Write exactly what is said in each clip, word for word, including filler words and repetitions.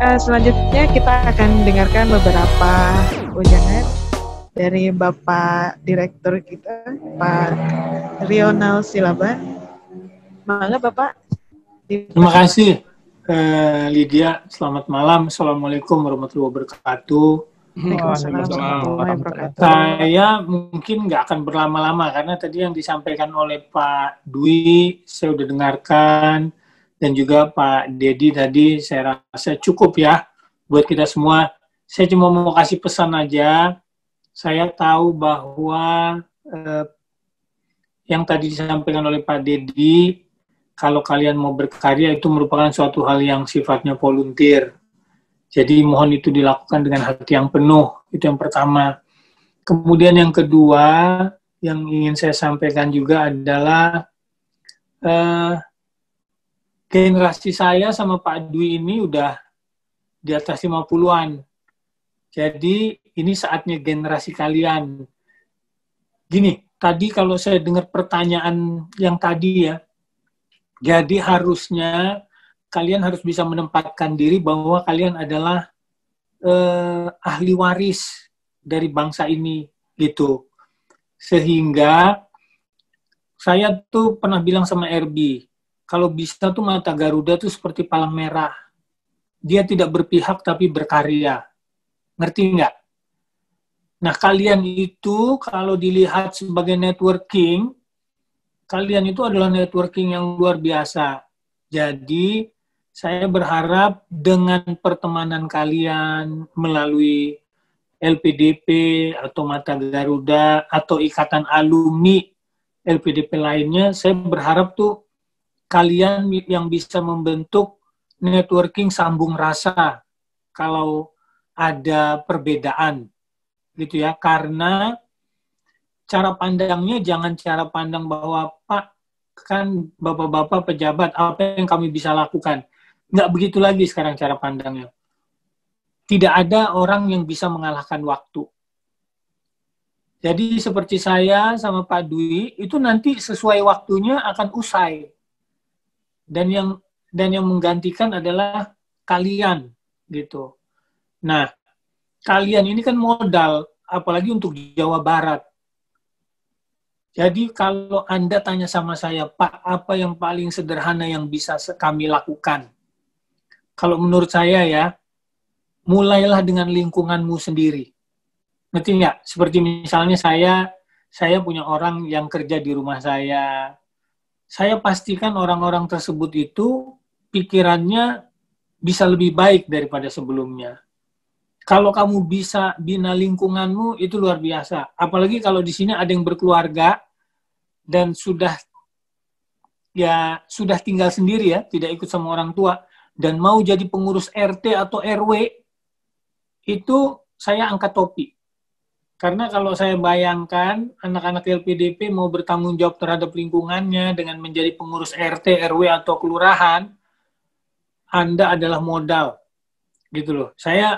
Uh, selanjutnya kita akan dengarkan beberapa ujangan dari Bapak Direktur kita, Pak Rional Silaban. Mangga Bapak. Terima kasih uh, Lydia. Selamat malam. Assalamualaikum warahmatullahi wabarakatuh. Waalaikumsalam warahmatullahi wabarakatuh. Saya mungkin nggak akan berlama-lama karena tadi yang disampaikan oleh Pak Dwi saya udah dengarkan. Dan juga Pak Dedi tadi saya rasa cukup ya buat kita semua. Saya cuma mau kasih pesan aja. Saya tahu bahwa eh, yang tadi disampaikan oleh Pak Dedi, kalau kalian mau berkarya itu merupakan suatu hal yang sifatnya volunteer. Jadi mohon itu dilakukan dengan hati yang penuh. Itu yang pertama. Kemudian yang kedua, yang ingin saya sampaikan juga adalah eh, generasi saya sama Pak Dwi ini udah di atas lima puluhan. Jadi ini saatnya generasi kalian. Gini, tadi kalau saya dengar pertanyaan yang tadi ya, jadi harusnya kalian harus bisa menempatkan diri bahwa kalian adalah eh, ahli waris dari bangsa ini, gitu. Sehingga saya tuh pernah bilang sama R B, kalau bisa tuh mata Garuda tuh seperti palang merah. Dia tidak berpihak tapi berkarya. Ngerti nggak? Nah, kalian itu kalau dilihat sebagai networking, kalian itu adalah networking yang luar biasa. Jadi, saya berharap dengan pertemanan kalian melalui L P D P atau Mata Garuda atau ikatan alumni L P D P lainnya, saya berharap tuh kalian yang bisa membentuk networking sambung rasa kalau ada perbedaan gitu ya, karena cara pandangnya jangan cara pandang bahwa Pak kan bapak-bapak pejabat apa yang kami bisa lakukan, nggak begitu lagi sekarang cara pandangnya. Tidak ada orang yang bisa mengalahkan waktu. Jadi seperti saya sama Pak Dwi itu nanti sesuai waktunya akan usai. Dan yang dan yang menggantikan adalah kalian gitu. Nah, kalian ini kan modal apalagi untuk Jawa Barat. Jadi kalau Anda tanya sama saya, Pak, apa yang paling sederhana yang bisa kami lakukan? Kalau menurut saya ya, mulailah dengan lingkunganmu sendiri. Ngerti nggak? Seperti misalnya saya, saya punya orang yang kerja di rumah saya. Saya pastikan orang-orang tersebut itu pikirannya bisa lebih baik daripada sebelumnya. Kalau kamu bisa bina lingkunganmu, itu luar biasa. Apalagi kalau di sini ada yang berkeluarga dan sudah ya sudah tinggal sendiri ya, tidak ikut sama orang tua, dan mau jadi pengurus R T atau R W, itu saya angkat topi. Karena kalau saya bayangkan anak-anak L P D P mau bertanggung jawab terhadap lingkungannya dengan menjadi pengurus R T, R W, atau kelurahan, Anda adalah modal. Gitu loh. Saya,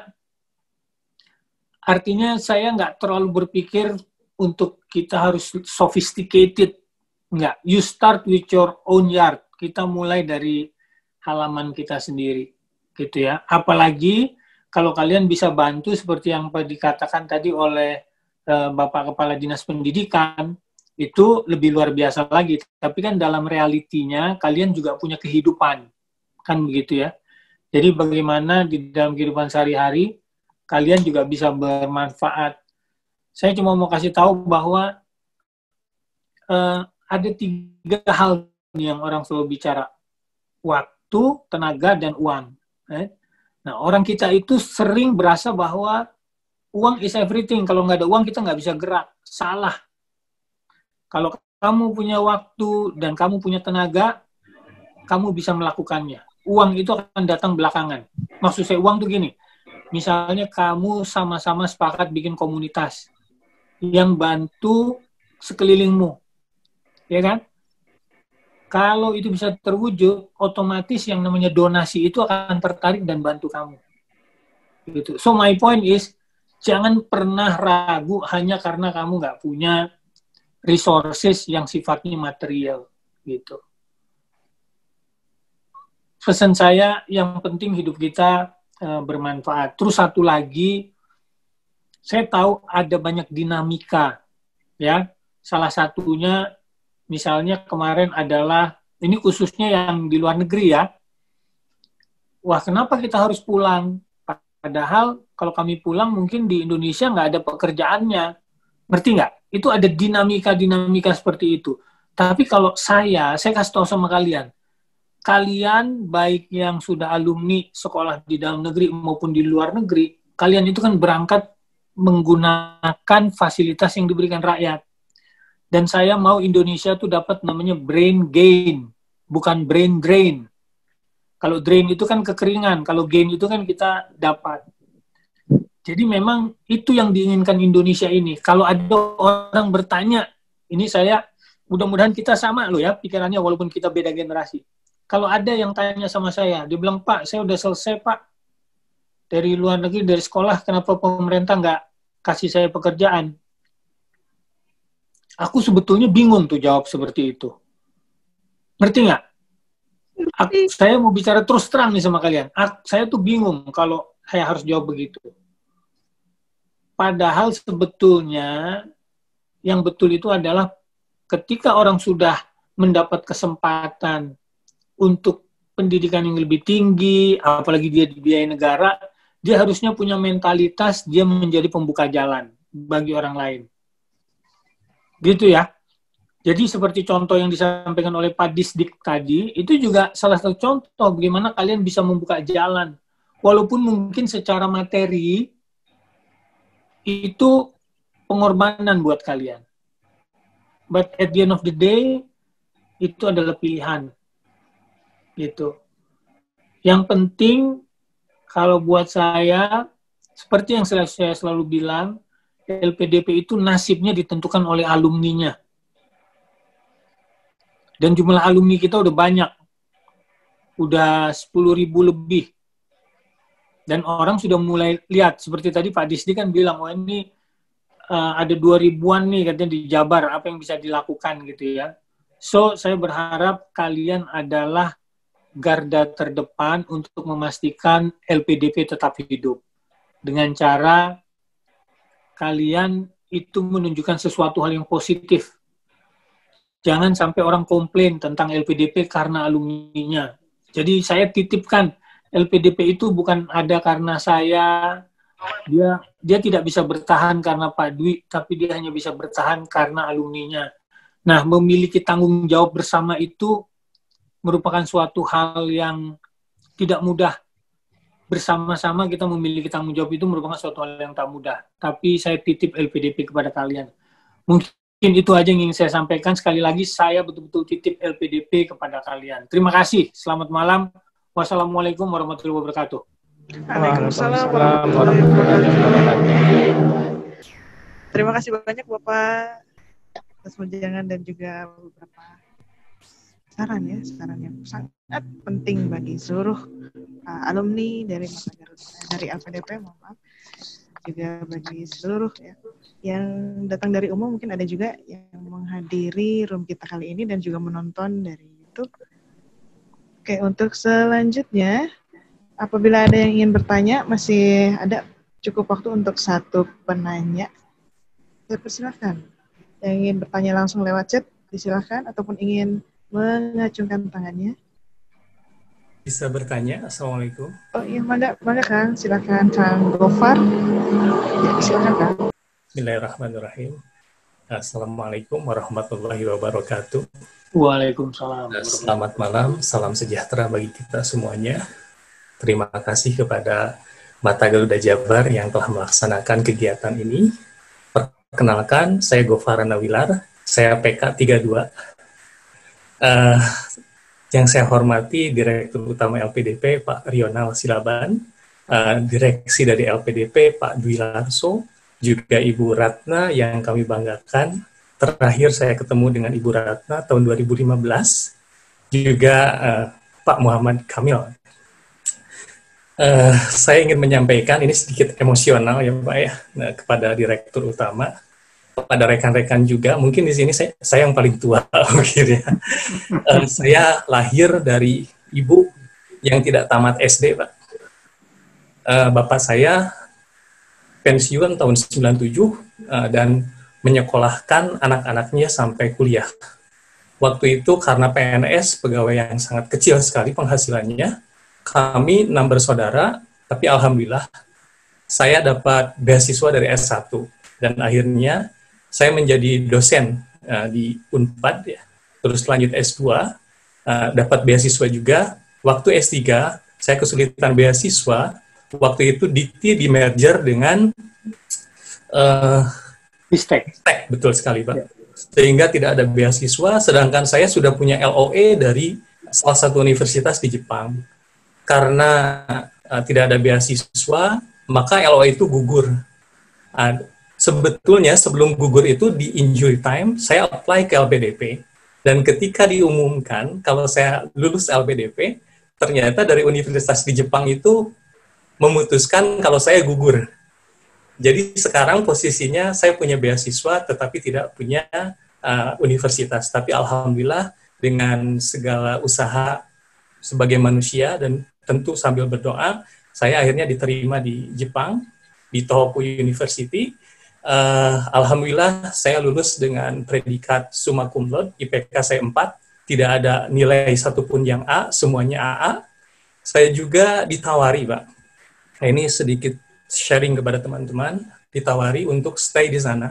artinya saya nggak terlalu berpikir untuk kita harus sophisticated. Nggak. You start with your own yard. Kita mulai dari halaman kita sendiri. Gitu ya. Apalagi kalau kalian bisa bantu seperti yang dikatakan tadi oleh uh, Bapak Kepala Dinas Pendidikan, itu lebih luar biasa lagi. Tapi kan dalam realitinya, kalian juga punya kehidupan. Kan begitu ya. Jadi bagaimana di dalam kehidupan sehari-hari, kalian juga bisa bermanfaat. Saya cuma mau kasih tahu bahwa uh, ada tiga hal yang orang selalu bicara. Waktu, tenaga, dan uang. Eh? Nah, orang kita itu sering berasa bahwa uang is everything. Kalau nggak ada uang, kita nggak bisa gerak. Salah. Kalau kamu punya waktu dan kamu punya tenaga, kamu bisa melakukannya. Uang itu akan datang belakangan. Maksud saya uang tuh gini. Misalnya kamu sama-sama sepakat bikin komunitas yang bantu sekelilingmu. Ya kan? Kalau itu bisa terwujud, otomatis yang namanya donasi itu akan tertarik dan bantu kamu. Gitu. So my point is, jangan pernah ragu hanya karena kamu nggak punya resources yang sifatnya material. Gitu. Pesan saya, yang penting hidup kita uh, bermanfaat. Terus satu lagi, saya tahu ada banyak dinamika, ya. Salah satunya, misalnya kemarin adalah, ini khususnya yang di luar negeri ya. Wah, kenapa kita harus pulang? Padahal kalau kami pulang mungkin di Indonesia nggak ada pekerjaannya. Ngerti nggak? Itu ada dinamika-dinamika seperti itu. Tapi kalau saya, saya kasih tahu sama kalian, kalian baik yang sudah alumni sekolah di dalam negeri maupun di luar negeri, kalian itu kan berangkat menggunakan fasilitas yang diberikan rakyat. Dan saya mau Indonesia tuh dapat namanya brain gain, bukan brain drain. Kalau drain itu kan kekeringan, kalau gain itu kan kita dapat. Jadi memang itu yang diinginkan Indonesia ini. Kalau ada orang bertanya, ini saya, mudah-mudahan kita sama loh ya pikirannya walaupun kita beda generasi. Kalau ada yang tanya sama saya, dia bilang, Pak, saya udah selesai Pak. Dari luar negeri, dari sekolah, kenapa pemerintah nggak kasih saya pekerjaan? Aku sebetulnya bingung tuh jawab seperti itu. Ngerti nggak? Aku, saya mau bicara terus terang nih sama kalian. Aku, saya tuh bingung kalau saya harus jawab begitu. Padahal sebetulnya yang betul itu adalah ketika orang sudah mendapat kesempatan untuk pendidikan yang lebih tinggi, apalagi dia dibiayai negara, dia harusnya punya mentalitas dia menjadi pembuka jalan bagi orang lain. Gitu ya. Jadi seperti contoh yang disampaikan oleh Pak Disdik tadi, itu juga salah satu contoh bagaimana kalian bisa membuka jalan. Walaupun mungkin secara materi, itu pengorbanan buat kalian. But at the end of the day, itu adalah pilihan. Gitu. Yang penting, kalau buat saya, seperti yang saya selalu bilang, L P D P itu nasibnya ditentukan oleh alumninya. Dan jumlah alumni kita udah banyak. Udah sepuluh ribu lebih. Dan orang sudah mulai lihat. Seperti tadi Pak Disdi kan bilang, oh ini uh, ada dua ribuan nih katanya di Jabar. Apa yang bisa dilakukan gitu ya. So, saya berharap kalian adalah garda terdepan untuk memastikan L P D P tetap hidup. Dengan cara kalian itu menunjukkan sesuatu hal yang positif. Jangan sampai orang komplain tentang L P D P karena alumninya. Jadi saya titipkan, L P D P itu bukan ada karena saya, dia dia tidak bisa bertahan karena Pak Dwi, tapi dia hanya bisa bertahan karena alumninya. Nah, memiliki tanggung jawab bersama itu merupakan suatu hal yang tidak mudah. Bersama-sama kita memiliki tanggung jawab itu merupakan suatu hal yang tak mudah. Tapi saya titip L P D P kepada kalian. Mungkin itu aja yang ingin saya sampaikan. Sekali lagi, saya betul-betul titip L P D P kepada kalian. Terima kasih. Selamat malam. Wassalamualaikum warahmatullahi wabarakatuh. Waalaikumsalam warahmatullahi wabarakatuh. Terima kasih banyak Bapak atas wejangan dan juga beberapa saran ya, saran yang sangat penting bagi seluruh uh, alumni dari dari L P D P, mohon maaf, juga bagi seluruh ya yang datang dari umum, mungkin ada juga yang menghadiri room kita kali ini dan juga menonton dari YouTube. Oke, untuk selanjutnya, apabila ada yang ingin bertanya, masih ada cukup waktu untuk satu penanya. Saya persilahkan. Yang ingin bertanya langsung lewat chat, disilahkan, ataupun ingin mengacungkan tangannya. Bisa bertanya. Assalamualaikum. Oh iya, mangga, mangga Kang. Silakan Kang Gofar. Ya, silakan Kang. Bismillahirrahmanirrahim. Assalamualaikum warahmatullahi wabarakatuh. Waalaikumsalam. Selamat malam, salam sejahtera bagi kita semuanya. Terima kasih kepada Mata Garuda Jabar yang telah melaksanakan kegiatan ini. Perkenalkan, saya Gofar Nawilar, saya P K tiga puluh dua. Uh, yang saya hormati Direktur Utama L P D P Pak Rional Silaban, uh, Direksi dari L P D P Pak Dwi Larso, juga Ibu Ratna yang kami banggakan. Terakhir saya ketemu dengan Ibu Ratna tahun dua ribu lima belas, juga uh, Pak Muhammad Kamil. Uh, saya ingin menyampaikan, ini sedikit emosional ya Pak ya, nah, kepada Direktur Utama, kepada rekan-rekan juga, mungkin di sini saya, saya yang paling tua mungkin ya. Uh, saya lahir dari ibu yang tidak tamat S D Pak. uh, bapak saya pensiun tahun sembilan puluh tujuh uh, dan menyekolahkan anak-anaknya sampai kuliah. Waktu itu karena P N S, pegawai yang sangat kecil sekali penghasilannya, kami enam bersaudara, tapi alhamdulillah saya dapat beasiswa dari S satu. Dan akhirnya saya menjadi dosen uh, di Unpad, ya. Terus lanjut S dua, uh, dapat beasiswa juga. Waktu S tiga, saya kesulitan beasiswa. Waktu itu Dikti di merger dengan uh, Ristek. Ristek, betul sekali, Pak. Ya. Sehingga tidak ada beasiswa, sedangkan saya sudah punya L O E dari salah satu universitas di Jepang. Karena uh, tidak ada beasiswa, maka L O E itu gugur. Uh, sebetulnya sebelum gugur itu di injury time, saya apply ke L P D P. Dan ketika diumumkan kalau saya lulus L P D P, ternyata dari universitas di Jepang itu memutuskan kalau saya gugur. Jadi sekarang posisinya saya punya beasiswa tetapi tidak punya uh, universitas. Tapi alhamdulillah dengan segala usaha sebagai manusia dan tentu sambil berdoa, saya akhirnya diterima di Jepang, di Tohoku University. Uh, alhamdulillah saya lulus dengan predikat summa cum laude, I P K saya empat, tidak ada nilai satupun yang A, semuanya A A. Saya juga ditawari, Pak. Nah, ini sedikit sharing kepada teman-teman, ditawari untuk stay di sana,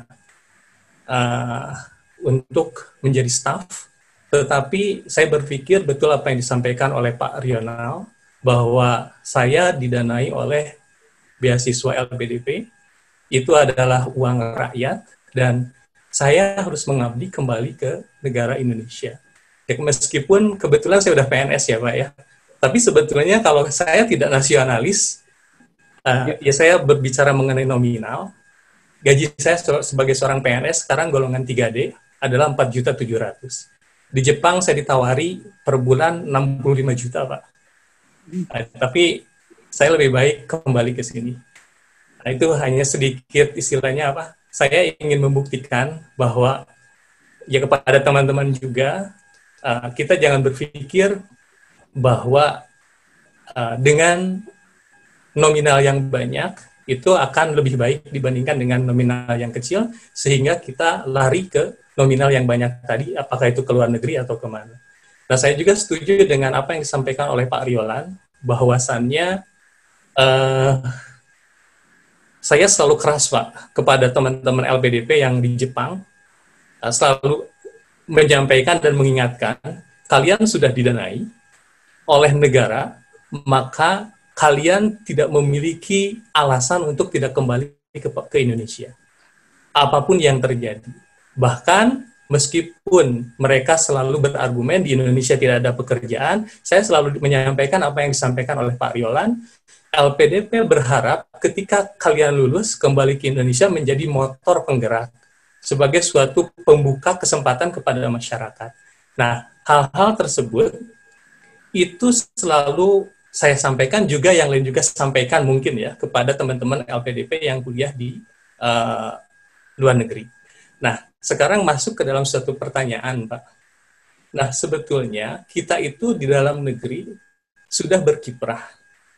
uh, untuk menjadi staff, tetapi saya berpikir betul apa yang disampaikan oleh Pak Rional, bahwa saya didanai oleh beasiswa L P D P, itu adalah uang rakyat, dan saya harus mengabdi kembali ke negara Indonesia. Ya, meskipun kebetulan saya udah P N S ya Pak ya, tapi sebetulnya kalau saya tidak nasionalis, Uh, ya saya berbicara mengenai nominal, gaji saya sebagai seorang P N S sekarang golongan tiga D adalah empat juta tujuh ratus ribu. Di Jepang saya ditawari per bulan enam puluh lima juta, Pak. Uh, tapi saya lebih baik kembali ke sini. Nah, itu hanya sedikit istilahnya apa, saya ingin membuktikan bahwa ya kepada teman-teman juga, uh, kita jangan berpikir bahwa uh, dengan nominal yang banyak itu akan lebih baik dibandingkan dengan nominal yang kecil, sehingga kita lari ke nominal yang banyak tadi, apakah itu ke luar negeri atau kemana. Nah, saya juga setuju dengan apa yang disampaikan oleh Pak Riolan, bahwasannya uh, saya selalu keras, Pak, kepada teman-teman L P D P yang di Jepang, uh, selalu menyampaikan dan mengingatkan, kalian sudah didanai oleh negara, maka kalian tidak memiliki alasan untuk tidak kembali ke, ke Indonesia. Apapun yang terjadi. Bahkan meskipun mereka selalu berargumen di Indonesia tidak ada pekerjaan, saya selalu menyampaikan apa yang disampaikan oleh Pak Riolan, L P D P berharap ketika kalian lulus, kembali ke Indonesia menjadi motor penggerak, sebagai suatu pembuka kesempatan kepada masyarakat. Nah, hal-hal tersebut, itu selalu saya sampaikan, juga yang lain juga sampaikan mungkin ya kepada teman-teman L P D P yang kuliah di uh, luar negeri. Nah, sekarang masuk ke dalam suatu pertanyaan, Pak. Nah, sebetulnya kita itu di dalam negeri sudah berkiprah,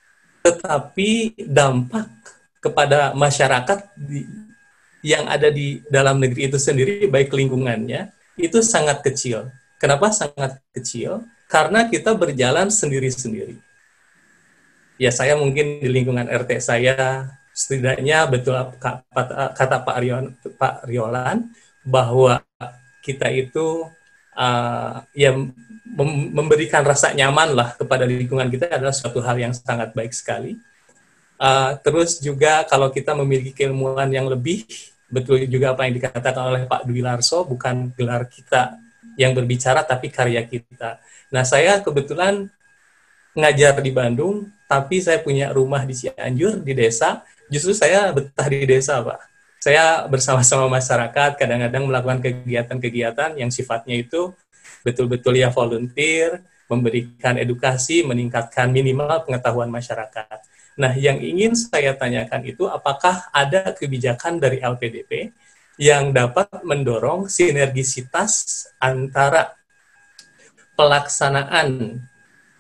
tetapi dampak kepada masyarakat di, yang ada di dalam negeri itu sendiri, baik lingkungannya, itu sangat kecil. Kenapa sangat kecil? Karena kita berjalan sendiri-sendiri. Ya, saya mungkin di lingkungan R T saya, setidaknya betul kata, kata Pak Riolan, Pak Riolan, bahwa kita itu uh, ya mem- memberikan rasa nyaman lah kepada lingkungan kita adalah suatu hal yang sangat baik sekali. Uh, terus juga kalau kita memiliki keilmuan yang lebih, betul juga apa yang dikatakan oleh Pak Dwi Larso, bukan gelar kita yang berbicara, tapi karya kita. Nah, saya kebetulan ngajar di Bandung, tapi saya punya rumah di Cianjur, di desa. Justru saya betah di desa, Pak. Saya bersama-sama masyarakat, kadang-kadang melakukan kegiatan-kegiatan yang sifatnya itu betul-betul ya volunteer, memberikan edukasi, meningkatkan minimal pengetahuan masyarakat. Nah, yang ingin saya tanyakan itu, apakah ada kebijakan dari L P D P yang dapat mendorong sinergisitas antara pelaksanaan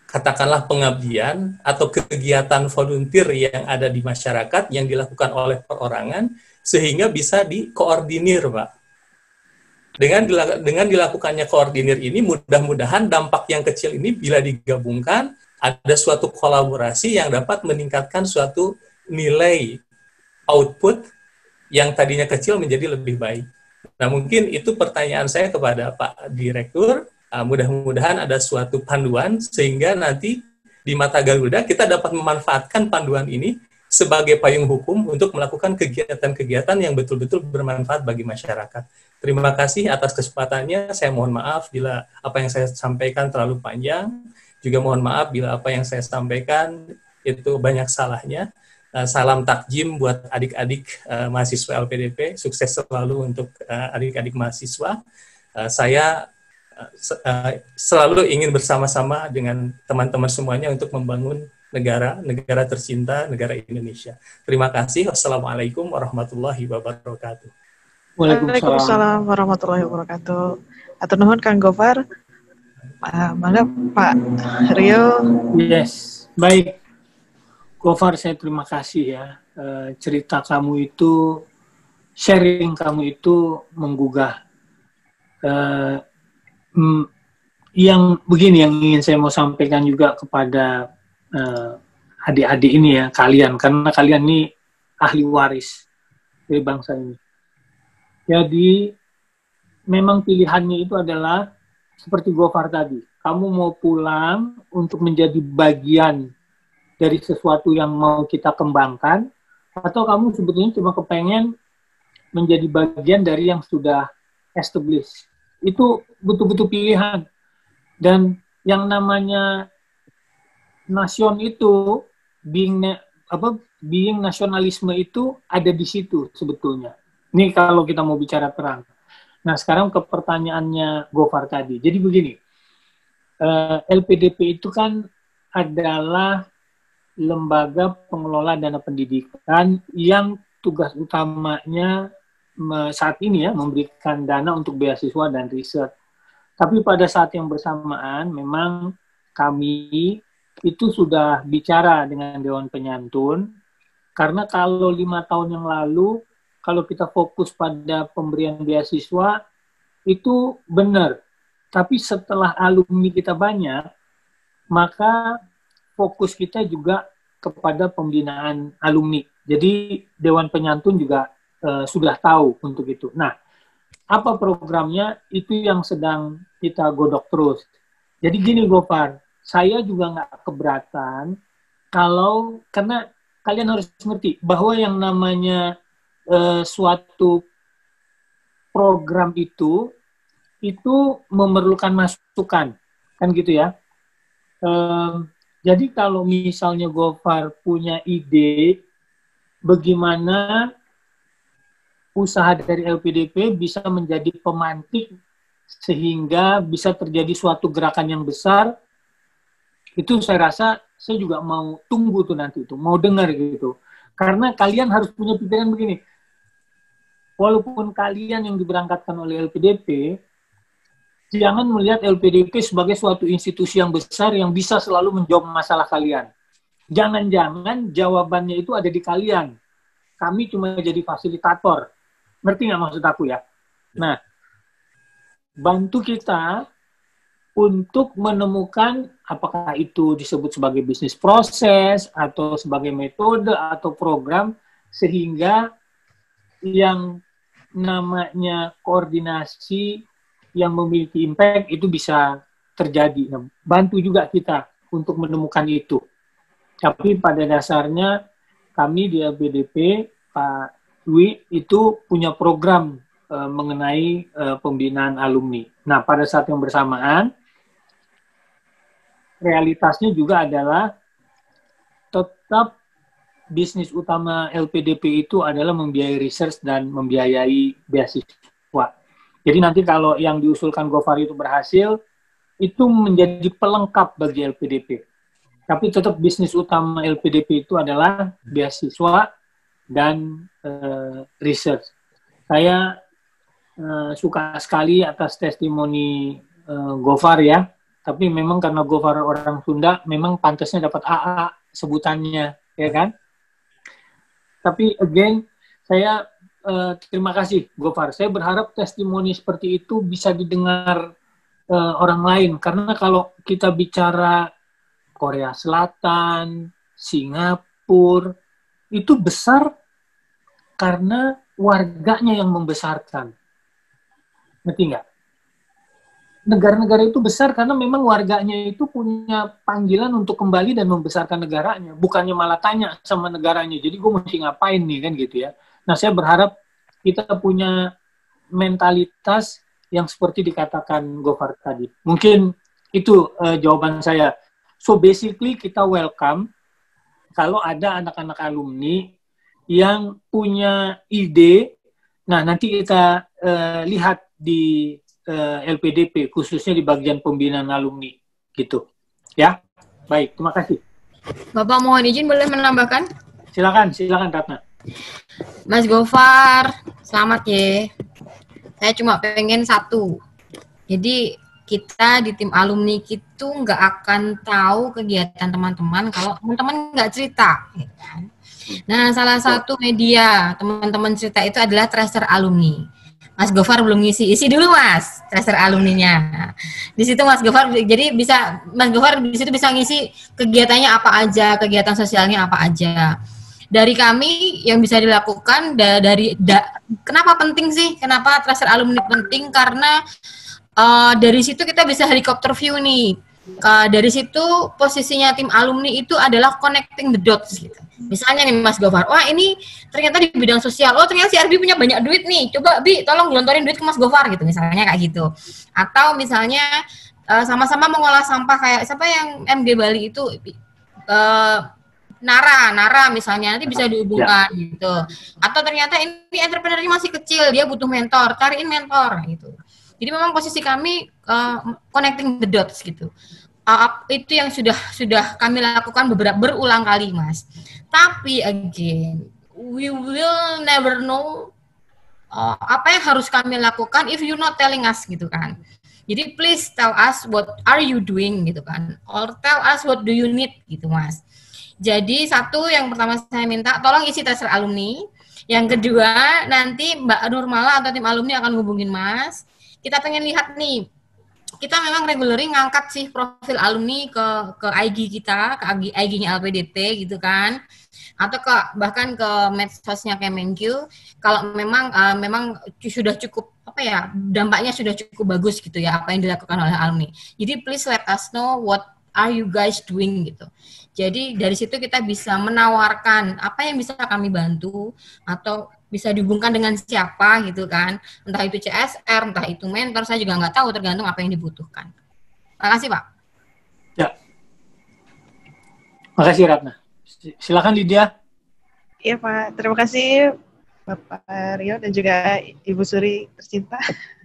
katakanlah pengabdian atau kegiatan volunteer yang ada di masyarakat yang dilakukan oleh perorangan sehingga bisa dikoordinir, Pak. Dengan dengan dilakukannya koordinir ini, mudah-mudahan dampak yang kecil ini bila digabungkan ada suatu kolaborasi yang dapat meningkatkan suatu nilai output yang tadinya kecil menjadi lebih baik. Nah, mungkin itu pertanyaan saya kepada Pak Direktur. Uh, mudah-mudahan ada suatu panduan sehingga nanti di Mata Garuda kita dapat memanfaatkan panduan ini sebagai payung hukum untuk melakukan kegiatan-kegiatan yang betul-betul bermanfaat bagi masyarakat. Terima kasih atas kesempatannya. Saya mohon maaf bila apa yang saya sampaikan terlalu panjang. Juga mohon maaf bila apa yang saya sampaikan itu banyak salahnya. Uh, salam takjim buat adik-adik uh, mahasiswa L P D P. Sukses selalu untuk uh, adik-adik mahasiswa. Uh, saya Uh, selalu ingin bersama-sama dengan teman-teman semuanya untuk membangun negara, negara tercinta, negara Indonesia. Terima kasih. Wassalamualaikum warahmatullahi wabarakatuh. Waalaikumsalam warahmatullahi wabarakatuh. Atur nuhun Kang Gofar. Uh, Mana Pak Rio? Yes, baik. Gofar, saya terima kasih ya. Uh, cerita kamu itu, sharing kamu itu menggugah. Uh, Hmm, yang begini yang ingin saya mau sampaikan juga kepada uh, adik-adik ini ya, kalian, karena kalian ini ahli waris dari bangsa ini. Jadi memang pilihannya itu adalah seperti Gofar tadi, kamu mau pulang untuk menjadi bagian dari sesuatu yang mau kita kembangkan, atau kamu sebetulnya cuma kepengen menjadi bagian dari yang sudah established. Itu betul-betul pilihan. Dan yang namanya nasion itu, being, apa, being nasionalisme itu ada di situ sebetulnya. Ini kalau kita mau bicara terang. Nah, sekarang ke pertanyaannya Gofar tadi. Jadi begini, eh, L P D P itu kan adalah lembaga pengelola dana pendidikan yang tugas utamanya saat ini ya memberikan dana untuk beasiswa dan riset. Tapi pada saat yang bersamaan memang kami itu sudah bicara dengan Dewan Penyantun, karena kalau lima tahun yang lalu kalau kita fokus pada pemberian beasiswa itu benar, tapi setelah alumni kita banyak, maka fokus kita juga kepada pembinaan alumni. Jadi Dewan Penyantun juga Uh, sudah tahu untuk itu. Nah, apa programnya itu yang sedang kita godok terus. Jadi gini Gofar, saya juga nggak keberatan kalau, karena kalian harus ngerti bahwa yang namanya uh, suatu program itu, itu memerlukan masukan, kan gitu ya. Um, jadi kalau misalnya Gofar punya ide bagaimana usaha dari L P D P bisa menjadi pemantik sehingga bisa terjadi suatu gerakan yang besar, itu saya rasa saya juga mau tunggu tuh nanti itu, mau dengar gitu. Karena kalian harus punya pikiran begini, walaupun kalian yang diberangkatkan oleh L P D P, jangan melihat L P D P sebagai suatu institusi yang besar yang bisa selalu menjawab masalah kalian. Jangan-jangan jawabannya itu ada di kalian. Kami cuma jadi fasilitator. Ngerti nggak maksud aku ya? Nah, bantu kita untuk menemukan apakah itu disebut sebagai bisnis proses atau sebagai metode atau program, sehingga yang namanya koordinasi yang memiliki impact itu bisa terjadi. Nah, bantu juga kita untuk menemukan itu. Tapi pada dasarnya kami di L P D P, Pak Dwi itu punya program uh, mengenai uh, pembinaan alumni. Nah, pada saat yang bersamaan, realitasnya juga adalah tetap bisnis utama L P D P itu adalah membiayai research dan membiayai beasiswa. Jadi nanti kalau yang diusulkan Gofar itu berhasil, itu menjadi pelengkap bagi L P D P. Tapi tetap bisnis utama L P D P itu adalah beasiswa dan uh, research. Saya uh, suka sekali atas testimoni uh, Gofar ya, Tapi memang karena Gofar orang Sunda, memang pantasnya dapat A A sebutannya, ya kan? Tapi again, saya uh, terima kasih Gofar. Saya berharap testimoni seperti itu bisa didengar uh, orang lain. Karena kalau kita bicara Korea Selatan, Singapura, itu besar karena warganya yang membesarkan. Ngerti nggak? Negara-negara itu besar karena memang warganya itu punya panggilan untuk kembali dan membesarkan negaranya. Bukannya malah tanya sama negaranya, jadi gue mesti ngapain nih, kan gitu ya. Nah, saya berharap kita punya mentalitas yang seperti dikatakan Gofar tadi. Mungkin itu uh, jawaban saya. So, basically kita welcome kalau ada anak-anak alumni yang punya ide. Nah, nanti kita uh, lihat di L P D P, khususnya di bagian pembinaan alumni, gitu. Ya, baik, terima kasih. Bapak mohon izin boleh menambahkan? Silakan, silakan Ratna. Mas Gofar, selamat ya. Saya cuma pengen satu. Jadi kita di tim alumni itu nggak akan tahu kegiatan teman-teman kalau teman-teman nggak cerita. Nah, salah satu media teman-teman cerita itu adalah Tracer Alumni. Mas Gofar belum ngisi, isi dulu Mas, Tracer alumninya. Di situ Mas Gofar, jadi bisa Mas Gofar di situ bisa ngisi kegiatannya apa aja, kegiatan sosialnya apa aja. Dari kami yang bisa dilakukan da, dari da, kenapa penting sih? Kenapa Tracer alumni penting? Karena uh, dari situ kita bisa helikopter view nih. Uh, dari situ posisinya tim alumni itu adalah connecting the dots gitu. Misalnya nih Mas Gofar, wah ini ternyata di bidang sosial, oh ternyata si Arbi punya banyak duit nih, coba Bi tolong gelontorin duit ke Mas Gofar gitu, misalnya kayak gitu. Atau misalnya uh, sama-sama mengolah sampah kayak siapa yang M G Bali itu uh, Nara, Nara misalnya nanti bisa dihubungkan ya. Gitu. Atau ternyata ini entrepreneurnya masih kecil, dia butuh mentor, cariin mentor gitu. Jadi memang posisi kami uh, connecting the dots gitu. Uh, itu yang sudah sudah kami lakukan beberapa berulang kali, Mas. Tapi again, we will never know uh, apa yang harus kami lakukan if you not telling us gitu kan. Jadi please tell us what are you doing gitu kan, or tell us what do you need gitu, Mas. Jadi satu yang pertama saya minta tolong isi Tracer alumni. Yang kedua nanti Mbak Nurmala atau tim alumni akan hubungin Mas. Kita pengen lihat nih, kita memang regularly ngangkat sih profil alumni ke ke I G kita, ke I G-nya L P D P gitu kan, atau ke bahkan ke medsosnya Kemenkyu. Kalau memang uh, memang sudah cukup apa ya, dampaknya sudah cukup bagus gitu ya apa yang dilakukan oleh alumni. Jadi please let us know what are you guys doing gitu. Jadi dari situ kita bisa menawarkan apa yang bisa kami bantu atau bisa dihubungkan dengan siapa gitu kan, entah itu C S R, entah itu mentor, saya juga nggak tahu, tergantung apa yang dibutuhkan. Terima kasih Pak. Ya, makasih Ratna. Silakan Lydia. Iya Pak, terima kasih Bapak Rio dan juga Ibu Suri tercinta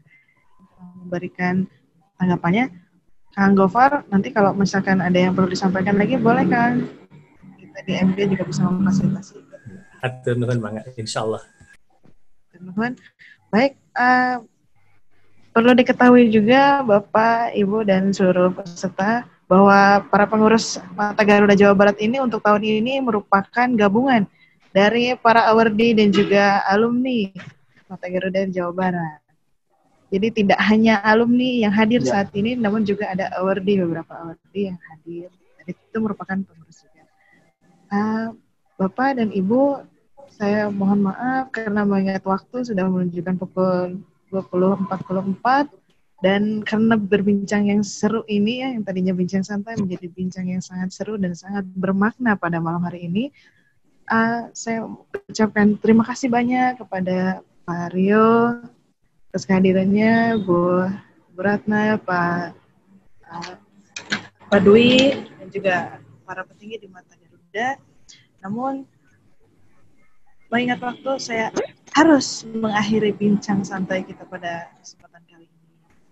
memberikan tanggapannya. Kang Gofar, nanti kalau misalkan ada yang perlu disampaikan lagi, boleh kan? Kita di M D juga bisa memfasilitasi. Hatur nuhun banget, insya Allah. Nuhun. Baik, uh, perlu diketahui juga Bapak, Ibu, dan seluruh peserta bahwa para pengurus Mata Garuda Jawa Barat ini untuk tahun ini merupakan gabungan dari para awardee dan juga alumni Mata Garuda Jawa Barat. Jadi tidak hanya alumni yang hadir ya. Saat ini, namun juga ada awardee, beberapa awardee yang hadir. Dan itu merupakan pengurus juga. Uh, Bapak dan Ibu, saya mohon maaf karena mengingat waktu sudah menunjukkan pukul dua puluh empat puluh empat dan karena berbincang yang seru ini ya, yang tadinya bincang santai menjadi bincang yang sangat seru dan sangat bermakna pada malam hari ini. Uh, saya ucapkan terima kasih banyak kepada Pak Rio atas kehadirannya, Bu, Bu Ratna, Pak uh, Pak Dwi, dan juga para petinggi di Mata Garuda. Namun, mengingat waktu, saya harus mengakhiri bincang santai kita pada kesempatan kali ini.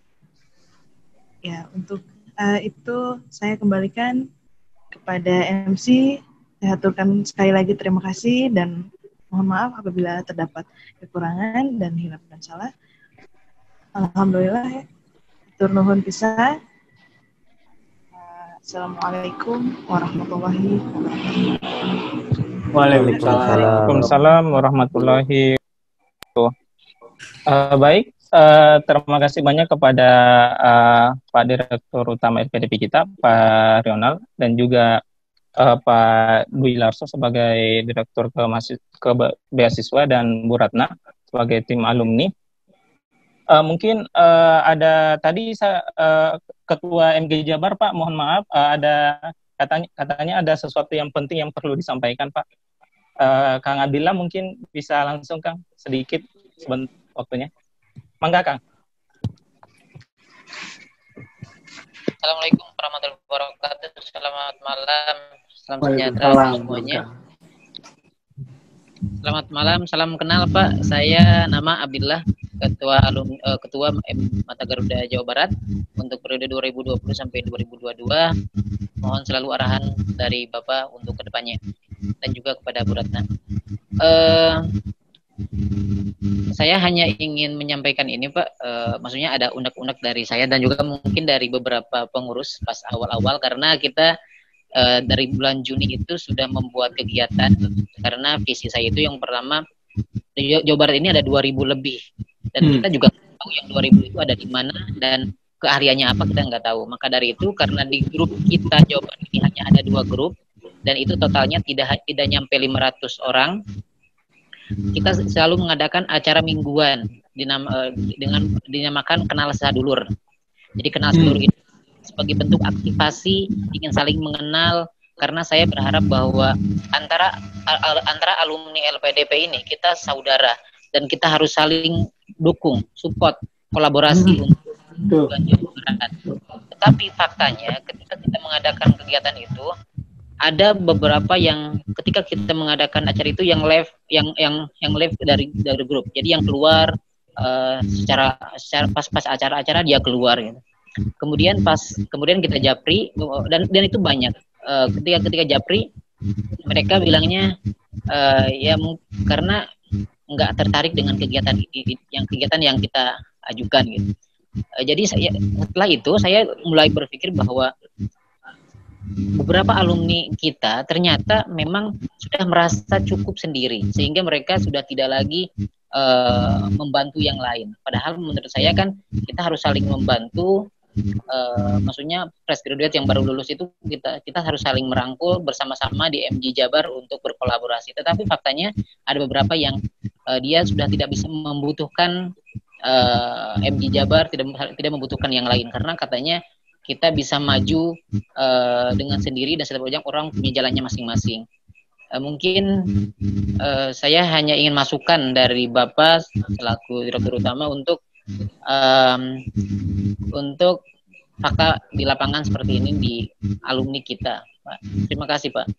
Ya, untuk uh, itu saya kembalikan kepada M C. Saya aturkan sekali lagi terima kasih dan mohon maaf apabila terdapat kekurangan dan hilaf dan salah. Alhamdulillah ya. Tur nuhun pisan. Assalamualaikum warahmatullahi wabarakatuh. Waalaikumsalam warahmatullahi wabarakatuh. Uh, baik, uh, terima kasih banyak kepada uh, Pak Direktur Utama L P D P kita, Pak Ronald, dan juga uh, Pak Dwi Larso sebagai Direktur ke, ke Beasiswa, dan Bu Ratna sebagai tim alumni. Uh, mungkin uh, ada tadi saya, uh, Ketua M G Jabar, Pak, mohon maaf, uh, ada katanya, katanya ada sesuatu yang penting yang perlu disampaikan, Pak. Uh, Kang Abdillah mungkin bisa langsung, Kang, sedikit sebentar waktunya. Mangga, Kang. Assalamualaikum warahmatullahi wabarakatuh. Selamat malam, salam sejahtera semuanya. Selamat malam, salam kenal Pak. Saya nama Abdillah, Ketua alum, uh, Ketua Mata Garuda Jawa Barat untuk periode dua ribu dua puluh sampai dua ribu dua puluh dua. Mohon selalu arahan dari Bapak untuk kedepannya dan juga kepada Bu Ratna. Uh, saya hanya ingin menyampaikan ini Pak, uh, maksudnya ada unek-unek dari saya dan juga mungkin dari beberapa pengurus pas awal-awal, karena kita uh, dari bulan Juni itu sudah membuat kegiatan, karena visi saya itu yang pertama, Jawa Barat ini ada dua ribu lebih dan hmm. kita juga tahu yang dua ribu itu ada di mana dan keahliannya apa kita nggak tahu. Maka dari itu, karena di grup kita Jawa Barat ini hanya ada dua grup dan itu totalnya tidak tidak nyampe lima ratus orang, kita selalu mengadakan acara mingguan dinam, dengan dinamakan kenal sadulur. Jadi kenal sadulur itu sebagai bentuk aktivasi ingin saling mengenal, karena saya berharap bahwa antara antara alumni L P D P ini kita saudara dan kita harus saling dukung, support, kolaborasi hmm. untuk tujuan Jawa Barat. Tetapi faktanya ketika kita mengadakan kegiatan itu, ada beberapa yang ketika kita mengadakan acara itu yang live yang yang yang live dari dari grup. Jadi yang keluar uh, secara secara pas-pas acara-acara dia keluar gitu. Kemudian pas kemudian kita japri dan dan itu banyak. Uh, ketika ketika japri mereka bilangnya uh, ya karena nggak tertarik dengan kegiatan yang kegiatan yang kita ajukan gitu. Uh, jadi saya setelah itu saya mulai berpikir bahwa beberapa alumni kita ternyata memang sudah merasa cukup sendiri, sehingga mereka sudah tidak lagi uh, membantu yang lain. Padahal menurut saya kan kita harus saling membantu. Uh, maksudnya fresh graduate yang baru lulus itu kita kita harus saling merangkul bersama-sama di M G Jabar untuk berkolaborasi. Tetapi faktanya ada beberapa yang uh, dia sudah tidak bisa membutuhkan uh, M G Jabar, tidak tidak membutuhkan yang lain, karena katanya kita bisa maju uh, dengan sendiri dan setiap orang punya jalannya masing-masing. Uh, mungkin uh, saya hanya ingin masukan dari Bapak selaku Direktur Utama untuk um, untuk fakta di lapangan seperti ini di alumni kita, Pak. Terima kasih, Pak.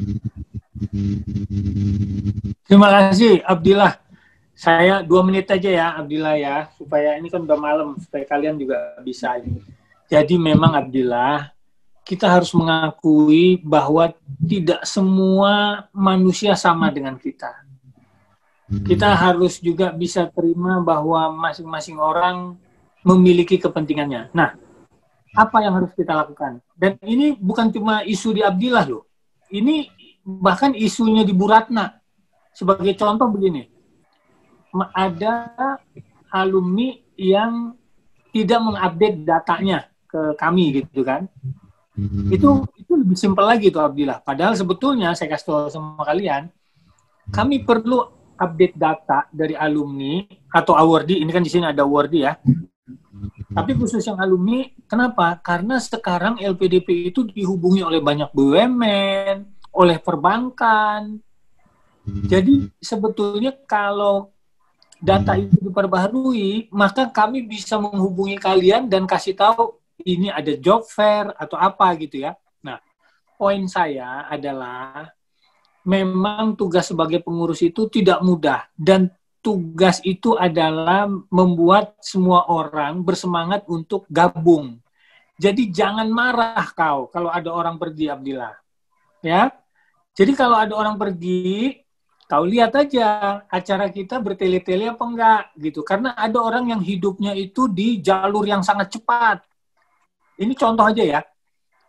Terima kasih, Abdillah. Saya dua menit aja ya, Abdillah ya, supaya ini kan udah malam, supaya kalian juga bisa ini. Jadi memang Abdillah, kita harus mengakui bahwa tidak semua manusia sama dengan kita. Kita harus juga bisa terima bahwa masing-masing orang memiliki kepentingannya. Nah, apa yang harus kita lakukan? Dan ini bukan cuma isu di Abdillah loh. Ini bahkan isunya di Bu Ratna. Sebagai contoh begini, ada alumni yang tidak mengupdate datanya ke kami gitu kan. Itu itu lebih simpel lagi tuh Abdillah. Padahal sebetulnya saya kasih tahu sama kalian, kami perlu update data dari alumni atau awardee. Ini kan di sini ada awardee ya. Tapi khusus yang alumni, kenapa? Karena sekarang L P D P itu dihubungi oleh banyak B U M N, oleh perbankan. Jadi sebetulnya kalau data itu diperbaharui, maka kami bisa menghubungi kalian dan kasih tahu ini ada job fair atau apa gitu ya. Nah, poin saya adalah memang tugas sebagai pengurus itu tidak mudah, dan tugas itu adalah membuat semua orang bersemangat untuk gabung. Jadi jangan marah kau kalau ada orang pergi, Abdillah. Ya. Jadi kalau ada orang pergi, kau lihat aja acara kita bertele-tele apa enggak gitu. Karena ada orang yang hidupnya itu di jalur yang sangat cepat. Ini contoh aja ya.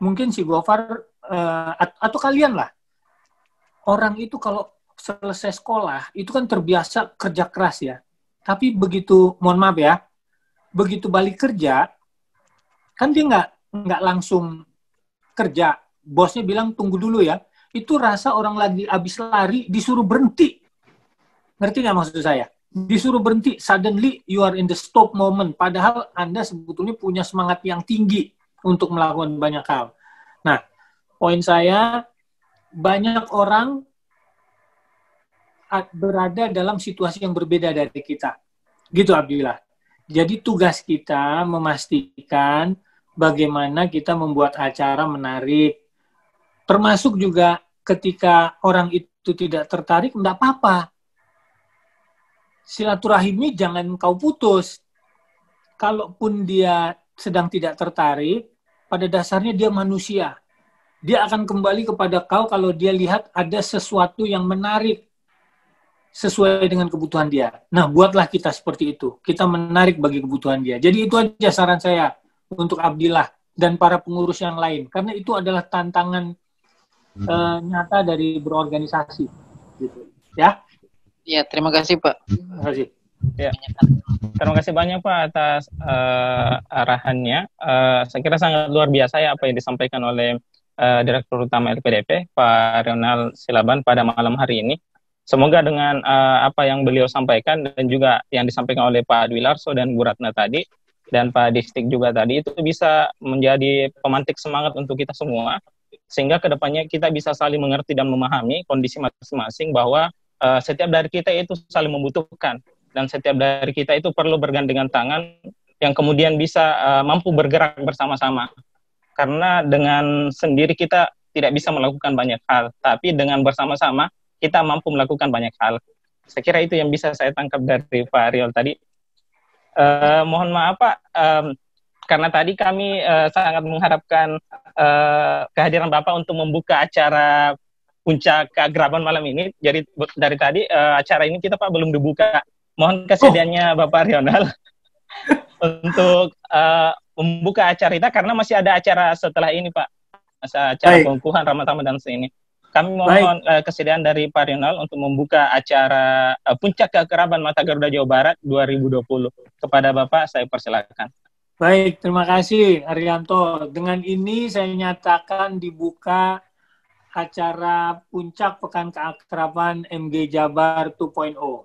mungkin si Gofar uh, atau kalian lah, orang itu kalau selesai sekolah itu kan terbiasa kerja keras ya. Tapi begitu, mohon maaf ya, begitu balik kerja, kan dia nggak nggak langsung kerja. Bosnya bilang tunggu dulu ya. Itu rasa orang lagi habis lari disuruh berhenti. Ngerti nggak maksud saya? Disuruh berhenti, suddenly you are in the stop moment. Padahal Anda sebetulnya punya semangat yang tinggi untuk melakukan banyak hal. Nah, poin saya, banyak orang berada dalam situasi yang berbeda dari kita. Gitu Abdillah. Jadi tugas kita memastikan bagaimana kita membuat acara menarik. Termasuk juga ketika orang itu tidak tertarik, enggak apa-apa. Silaturahimi jangan kau putus. Kalaupun dia sedang tidak tertarik, pada dasarnya dia manusia. Dia akan kembali kepada kau kalau dia lihat ada sesuatu yang menarik sesuai dengan kebutuhan dia. Nah, buatlah kita seperti itu. Kita menarik bagi kebutuhan dia. Jadi itu aja saran saya untuk Abdillah dan para pengurus yang lain. Karena itu adalah tantangan hmm. uh, nyata dari berorganisasi. Gitu. Ya. Ya, terima kasih Pak. Terima kasih. Ya. Terima kasih banyak Pak atas uh, arahannya. Uh, saya kira sangat luar biasa ya apa yang disampaikan oleh uh, Direktur Utama L P D P, Pak Rionald Silaban pada malam hari ini. Semoga dengan uh, apa yang beliau sampaikan dan juga yang disampaikan oleh Pak Dwi Larso dan Bu Ratna tadi, dan Pak Distik juga tadi, itu bisa menjadi pemantik semangat untuk kita semua, sehingga kedepannya kita bisa saling mengerti dan memahami kondisi masing-masing bahwa Uh, setiap dari kita itu saling membutuhkan dan setiap dari kita itu perlu bergandengan tangan yang kemudian bisa uh, mampu bergerak bersama-sama, karena dengan sendiri kita tidak bisa melakukan banyak hal, tapi dengan bersama-sama kita mampu melakukan banyak hal. Saya kira itu yang bisa saya tangkap dari Pak Riol tadi. Uh, mohon maaf Pak, um, karena tadi kami uh, sangat mengharapkan uh, kehadiran Bapak untuk membuka acara puncak keakraban malam ini. Jadi dari tadi uh, acara ini kita Pak belum dibuka. Mohon kesediaannya oh. Bapak Rionald untuk uh, membuka acara kita karena masih ada acara setelah ini Pak. Masih acara Baik. pengukuhan Ramadan dan ini. Kami mohon uh, kesediaan dari Pak Rionald untuk membuka acara uh, puncak keakraban Mata Garuda Jawa Barat dua ribu dua puluh. Kepada Bapak saya persilakan. Baik, terima kasih Arianto. Dengan ini saya nyatakan dibuka acara puncak Pekan Keakraban M G Jabar dua titik nol.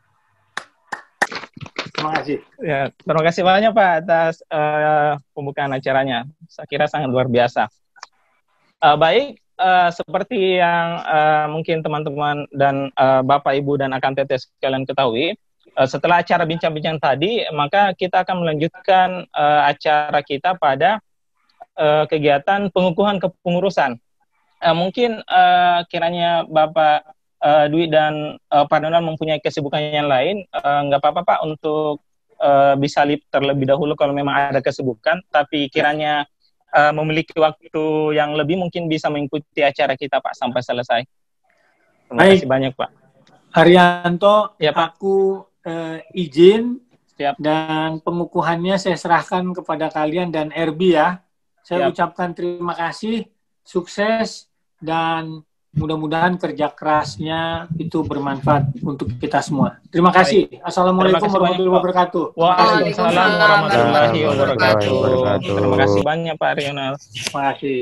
Terima kasih. Ya, terima kasih banyak Pak atas uh, pembukaan acaranya. Saya kira sangat luar biasa. Uh, baik, uh, seperti yang uh, mungkin teman-teman dan uh, Bapak, Ibu, dan akan teteh sekalian ketahui, uh, setelah acara bincang-bincang tadi, maka kita akan melanjutkan uh, acara kita pada uh, kegiatan pengukuhan kepengurusan. Uh, mungkin uh, kiranya Bapak uh, Dwi dan uh, Pak Donald mempunyai kesibukan yang lain, uh, nggak apa-apa Pak untuk uh, bisa lip terlebih dahulu kalau memang ada kesibukan, tapi kiranya uh, memiliki waktu yang lebih mungkin bisa mengikuti acara kita Pak sampai selesai. Terima Baik. kasih banyak Pak. Arianto, ya, Pak. aku uh, izin Siap. Dan pengukuhannya saya serahkan kepada kalian dan R B ya. Saya Siap. ucapkan terima kasih, sukses, dan mudah-mudahan kerja kerasnya itu bermanfaat untuk kita semua. Terima kasih. Assalamualaikum warahmatullahi wabarakatuh. Waalaikumsalam warahmatullahi wabarakatuh. Terima kasih banyak Pak Rionald. Terima kasih.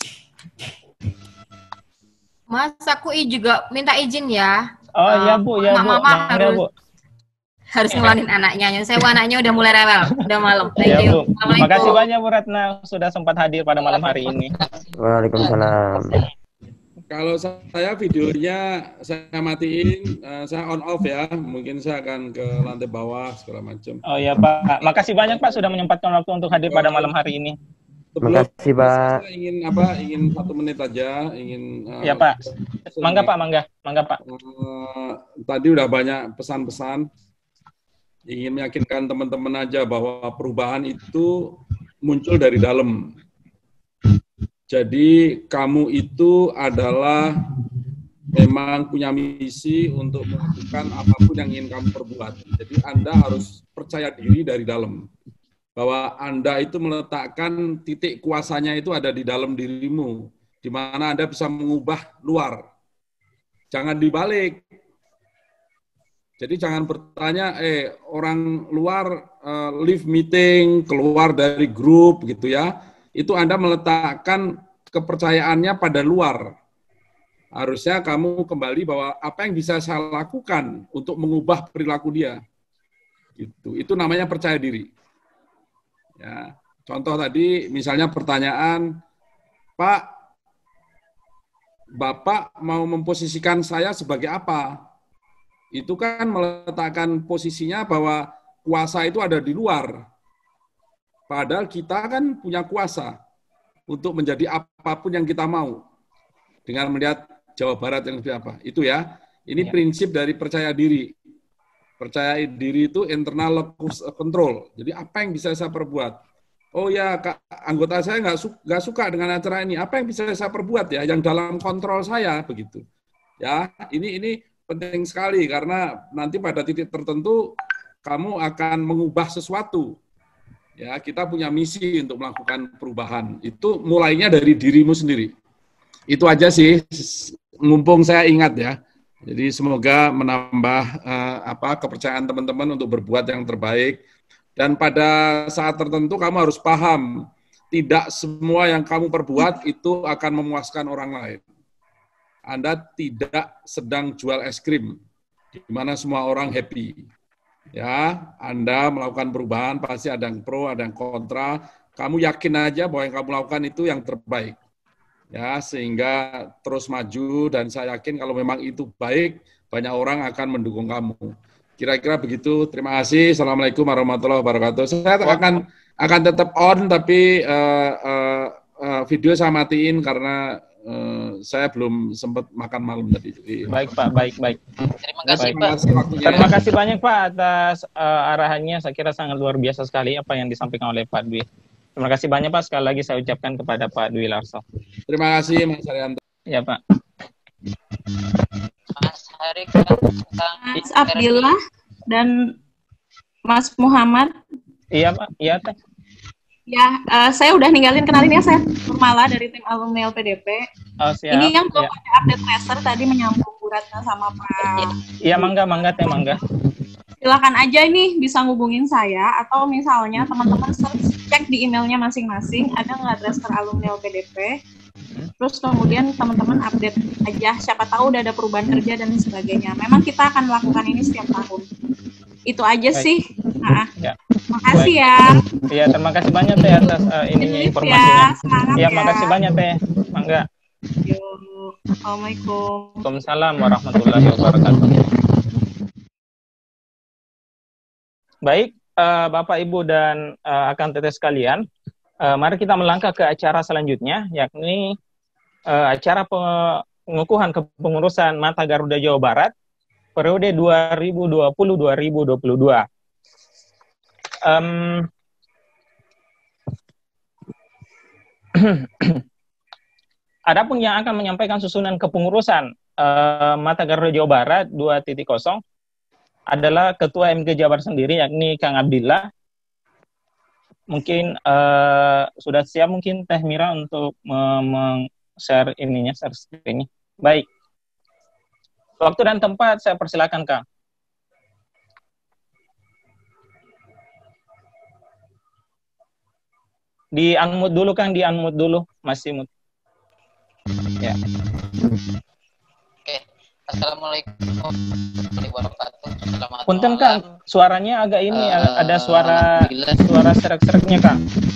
Mas, aku juga minta izin ya. Oh iya Bu, ya Bu. Mama harus Bu. harus ngelonin anaknya. Saya anaknya udah mulai rewel, udah malam. Thank ya, you. Bu. Terima kasih banyak Bu Ratna sudah sempat hadir pada malam hari ini. Waalaikumsalam. Kalau saya videonya saya matiin, uh, saya on off ya. Mungkin saya akan ke lantai bawah segala macam. Oh ya Pak, makasih banyak Pak sudah menyempatkan waktu untuk hadir pada malam hari ini. Terima kasih Pak. Saya ingin apa? Ingin satu menit aja. Ingin. Uh, ya Pak. Mangga Pak, mangga, mangga Pak. Uh, tadi udah banyak pesan-pesan. Ingin meyakinkan teman-teman aja bahwa perubahan itu muncul dari dalam. Jadi kamu itu adalah memang punya misi untuk melakukan apapun yang ingin kamu perbuat. Jadi Anda harus percaya diri dari dalam. bahwa Anda itu meletakkan titik kuasanya itu ada di dalam dirimu, di mana Anda bisa mengubah luar. Jangan dibalik. Jadi jangan bertanya, eh orang luar uh, leave meeting, keluar dari grup gitu ya. Itu Anda meletakkan kepercayaannya pada luar. Harusnya kamu kembali bahwa apa yang bisa saya lakukan untuk mengubah perilaku dia. Gitu. Itu namanya percaya diri. Ya, contoh tadi misalnya pertanyaan, Pak, Bapak mau memposisikan saya sebagai apa? Itu kan meletakkan posisinya bahwa kuasa itu ada di luar. Padahal kita kan punya kuasa untuk menjadi apapun yang kita mau. Dengan melihat Jawa Barat yang seperti apa. Itu ya, ini ya. Prinsip dari percaya diri. Percaya diri itu internal locus control. Jadi apa yang bisa saya perbuat? Oh ya, Kak, anggota saya nggak su nggak suka dengan acara ini. Apa yang bisa saya perbuat ya? Yang dalam kontrol saya begitu. Ya, ini ini penting sekali karena nanti pada titik tertentu kamu akan mengubah sesuatu. Ya, kita punya misi untuk melakukan perubahan. Itu mulainya dari dirimu sendiri. Itu aja sih, mumpung saya ingat ya. Jadi semoga menambah uh, apa kepercayaan teman-teman untuk berbuat yang terbaik. Dan pada saat tertentu kamu harus paham, tidak semua yang kamu perbuat itu akan memuaskan orang lain. Anda tidak sedang jual es krim, di mana semua orang happy. Ya, Anda melakukan perubahan, pasti ada yang pro, ada yang kontra. Kamu yakin aja bahwa yang kamu lakukan itu yang terbaik. Ya, sehingga terus maju, dan saya yakin kalau memang itu baik, banyak orang akan mendukung kamu. Kira-kira begitu. Terima kasih. Assalamualaikum warahmatullahi wabarakatuh. Saya akan akan tetap on, tapi uh, uh, uh, video saya matiin karena Uh, saya belum sempat makan malam tadi. Jadi, baik Pak, baik baik. Terima kasih baik. Pak. Terima kasih banyak Pak atas uh, arahannya. Saya kira sangat luar biasa sekali apa yang disampaikan oleh Pak Dwi. Terima kasih banyak Pak. Sekali lagi saya ucapkan kepada Pak Dwi Larso. Terima kasih Mas Haryanto. Ya Pak. Mas Harik, Mas Abdillah dan Mas Muhammad. Iya Pak. Iya Teh. Ya, uh, saya udah ninggalin, kenalin ya, saya Nurmala dari tim alumni L P D P. Oh, siap. Ini yang belum ya. ada update tracer tadi menyambung Bu Ratna sama Pak. Iya, mangga, mangga, teh, mangga. Silakan aja nih bisa ngubungin saya, atau misalnya teman-teman search, cek di emailnya masing-masing, ada nggak tracer alumni L P D P. Terus kemudian teman-teman update aja, siapa tahu udah ada perubahan kerja dan sebagainya. Memang kita akan melakukan ini setiap tahun. Itu aja Baik. sih. Nah, ya. Makasih ya. Iya, terima kasih banyak Teh atas uh, ininya informasinya. Iya, ya, makasih banyak Teh. Mangga. Yuk. Assalamualaikum. Waalaikumsalam warahmatullahi wabarakatuh. Baik, uh, Bapak, Ibu, dan uh, akan teteh sekalian, uh, mari kita melangkah ke acara selanjutnya, yakni uh, acara pengukuhan kepengurusan Mata Garuda Jawa Barat periode dua ribu dua puluh sampai dua ribu dua puluh dua. Um, Adapun yang akan menyampaikan susunan kepengurusan uh, Mata Garuda Jawa Barat dua titik nol adalah Ketua M G Jabar sendiri, yakni Kang Abdillah. Mungkin uh, sudah siap mungkin Teh Mira untuk meng-share ininya, share screen-nya. Baik. Waktu dan tempat saya persilakan, Kang. Di unmute dulu, Kang, di unmute dulu, masih mute. Ya. Oke. Assalamualaikum warahmatullahi wabarakatuh. Selamat Punten, malam. Kang, suaranya agak ini, uh, ada suara alhamdulillah. suara serak-seraknya, Kang.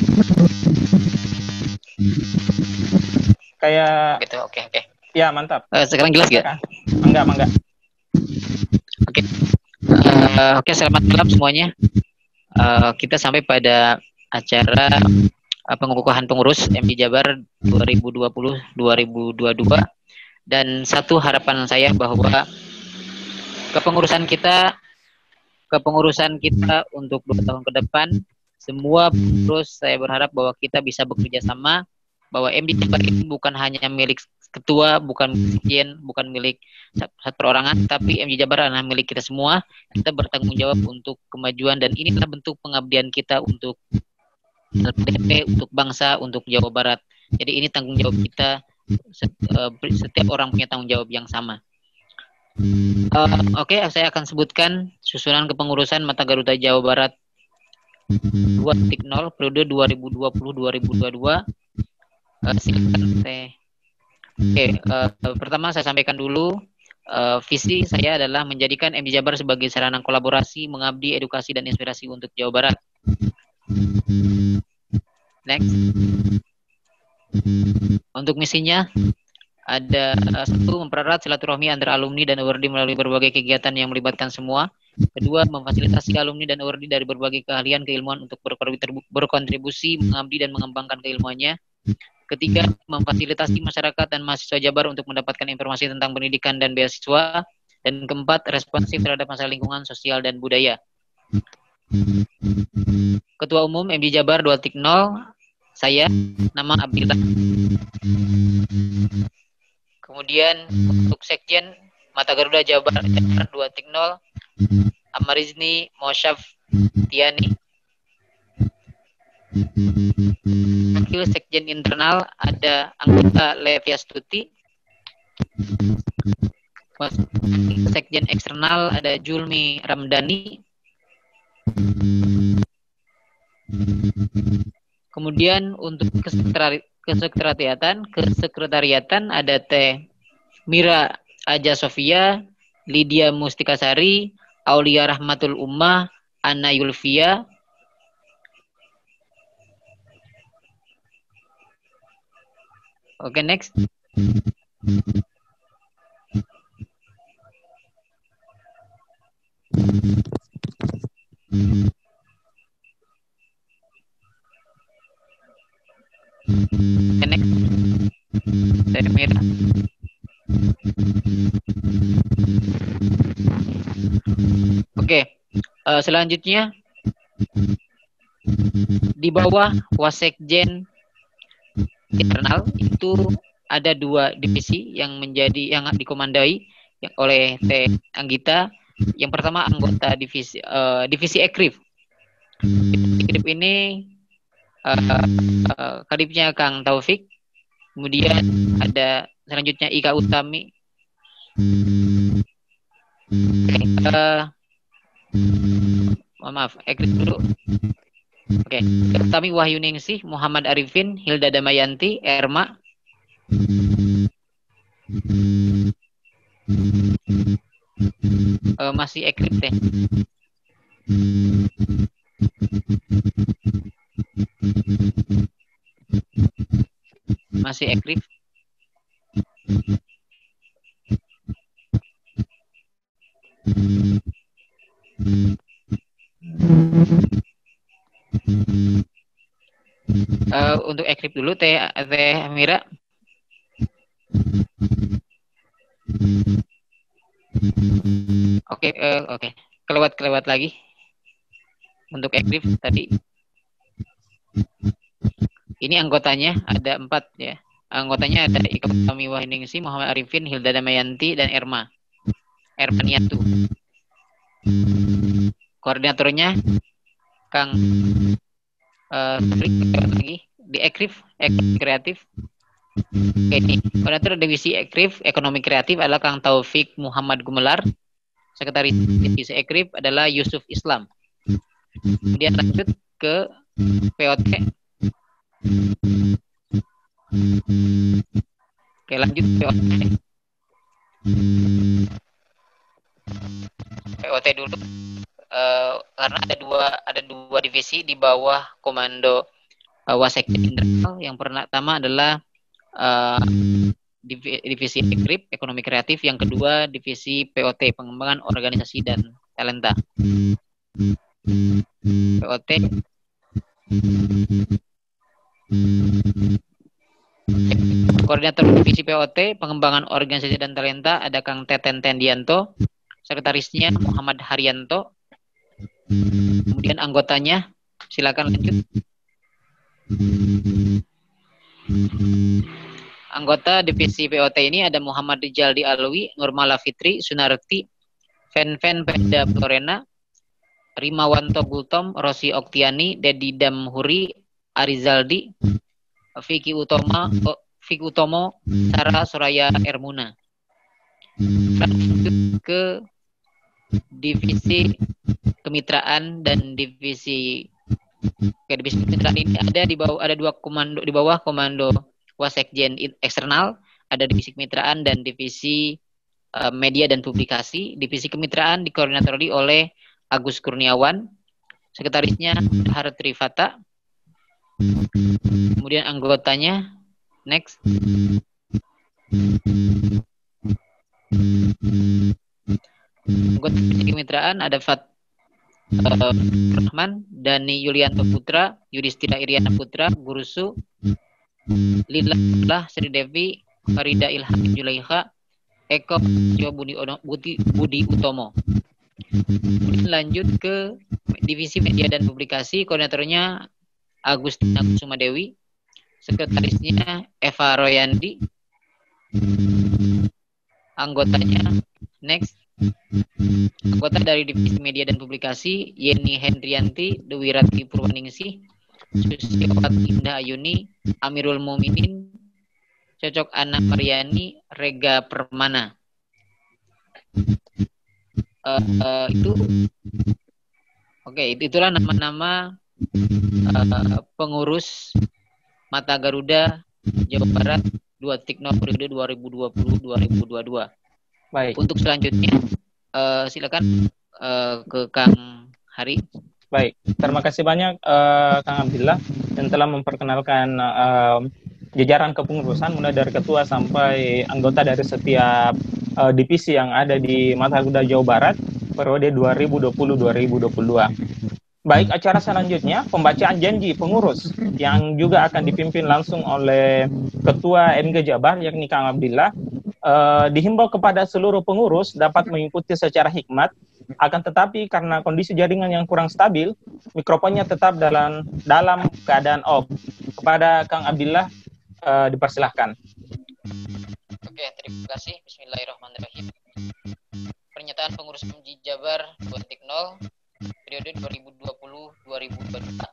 Kayak Gitu, oke, oke. ya, mantap. Uh, sekarang jelas gak? Enggak, enggak. Oke. Uh, oke, selamat malam semuanya. Uh, kita sampai pada acara uh, pengukuhan pengurus M G Jabar dua ribu dua puluh sampai dua ribu dua puluh dua, dan satu harapan saya bahwa kepengurusan kita kepengurusan kita untuk dua tahun ke depan, semua pengurus saya berharap bahwa kita bisa bekerja sama, bahwa M G Jabar ini bukan hanya milik ketua, bukan sekjen, bukan milik satu perorangan, tapi M J Jabar adalah milik kita semua. Kita bertanggung jawab untuk kemajuan, dan inilah bentuk pengabdian kita untuk L P D P, untuk bangsa, untuk Jawa Barat. Jadi ini tanggung jawab kita, setiap orang punya tanggung jawab yang sama. Uh, Oke, okay, saya akan sebutkan susunan kepengurusan Mata Garuda Jawa Barat dua titik nol periode dua ribu dua puluh sampai dua ribu dua puluh dua. Uh, silakan teh. Oke, okay, uh, pertama saya sampaikan dulu uh, visi saya adalah menjadikan M J Jabar sebagai sarana kolaborasi, mengabdi, edukasi dan inspirasi untuk Jawa Barat. Next. Untuk misinya ada uh, satu, mempererat silaturahmi antara alumni dan awardi melalui berbagai kegiatan yang melibatkan semua. Kedua, memfasilitasi alumni dan awardi dari berbagai keahlian keilmuan untuk berkontribusi, mengabdi dan mengembangkan keilmuannya. Ketiga, memfasilitasi masyarakat dan mahasiswa Jabar untuk mendapatkan informasi tentang pendidikan dan beasiswa. Dan keempat, responsif terhadap masalah lingkungan, sosial dan budaya. Ketua Umum M J Jabar dua titik nol, saya, nama Abdillah. Kemudian untuk Sekjen Mata Garuda Jawa Barat dua titik nol, Amarizni Mosyaf Tiani. Wakil Sekjen Internal ada anggota Levia Stuti. Sekjen Eksternal ada Julmi Ramdhani. Kemudian untuk kesekretari kesekretariatan, kesekretariatan ada Teh Mira Aja Sofia, Lydia Mustikasari, Aulia Rahmatul Ummah, Ana Yulfia. Oke, okay, next. Okay, next. Saya Mira. Oke, okay. uh, selanjutnya di bawah Wasekjen Internal itu ada dua divisi yang menjadi yang dikomandoi oleh Teh Anggita. Yang pertama anggota divisi uh, divisi Ekrif. Ekrif ini uh, uh, kadipnya Kang Taufik. Kemudian ada selanjutnya Ika Utami. Uh, maaf, Ekrif dulu. Oke, okay. Utami Wahyuningsih, Muhammad Arifin, Hilda Damayanti, Erma. Uh, masih Ekrif teh. Masih Ekrif. Uh, untuk Ekrif dulu Teh Teh Mira. Oke, okay, uh, oke. Okay. Kelewat-kelewat lagi. Untuk Ekrif tadi. Ini anggotanya ada empat ya. Anggotanya ada Ika Utami Wahyuningsih, Muhammad Arifin, Hilda Damayanti, dan Erma. Erma Niatu. Koordinatornya Kang uh, lagi di Ekrif, Ekonomi Kreatif. Oke, ini koordinator divisi Ekrif, Ekonomi Kreatif adalah Kang Taufik Muhammad Gumelar. Sekretaris divisi Ekrif adalah Yusuf Islam. Kemudian lanjut ke P O T. Oke, lanjut P O T. P O T dulu. Uh, karena ada dua ada dua divisi di bawah komando uh, Wasekjen Internal. Yang pertama adalah uh, divisi Ekrif, Ekonomi Kreatif. Yang kedua divisi P O T, Pengembangan Organisasi dan Talenta. P O T. Koordinator divisi P O T, Pengembangan Organisasi dan Talenta ada Kang Teten Tendianto. Sekretarisnya Muhammad Haryanto. Kemudian anggotanya, silakan lanjut. anggota divisi P O T ini ada Muhammad Rijaldi Alwi, Nurmala Fitri, Sunarti, Fen-Fen Peda Florena, Rimawanto Gultom, Rosi Oktiani, Dedi Damhuri, Arizaldi, Vicky Utoma, oh, Vicky Utomo, Sarah Soraya Ermuna. Lanjut ke divisi kemitraan dan divisi ke divisi kemitraan ini ada di bawah ada dua komando di bawah komando Wasekjen eksternal, ada divisi kemitraan dan divisi uh, media dan publikasi. Divisi kemitraan dikoordinatori oleh Agus Kurniawan, sekretarisnya Hartri Fata. Kemudian anggotanya next. Anggota kemitraan ada Fat uh, Rahman, Dani Yulianto Putra, Yudhistira Iriana Putra, Gurusu, Lila Sri Devi, Farida Ilham Julaiha, Eko Budi, Budi, Budi Utomo. Kemudian lanjut ke divisi media dan publikasi, koordinatornya Agustina Kusumadewi, sekretarisnya Eva Royandi, anggotanya next. Anggota dari divisi media dan publikasi Yeni Hendrianti, Dewi Ratri Purwaningsih, Susiawati Indah Ayuni, Amirul Muminin, Cocok Ana Mariani, Rega Permana. Uh, uh, itu oke okay, itu itulah nama-nama uh, pengurus Mata Garuda Jawa Barat dua titik nol periode dua ribu dua puluh sampai dua ribu dua puluh dua. Baik. Untuk selanjutnya uh, silakan uh, ke Kang Hari. Baik, terima kasih banyak uh, Kang Abdillah yang telah memperkenalkan uh, jajaran kepengurusan mulai dari ketua sampai anggota dari setiap uh, divisi yang ada di Mata Garuda Jawa Barat periode dua ribu dua puluh sampai dua ribu dua puluh dua. Baik, acara selanjutnya pembacaan janji pengurus yang juga akan dipimpin langsung oleh Ketua M G Jabar yakni Kang Abdillah. Uh, dihimbau kepada seluruh pengurus dapat mengikuti secara hikmat, akan tetapi karena kondisi jaringan yang kurang stabil, mikrofonnya tetap dalam dalam keadaan off. Kepada Kang Abdillah uh, dipersilahkan. Oke, terima kasih. Bismillahirrahmanirrahim. Pernyataan pengurus M G Jabar dua titik nol periode dua ribu dua puluh sampai dua ribu dua puluh dua.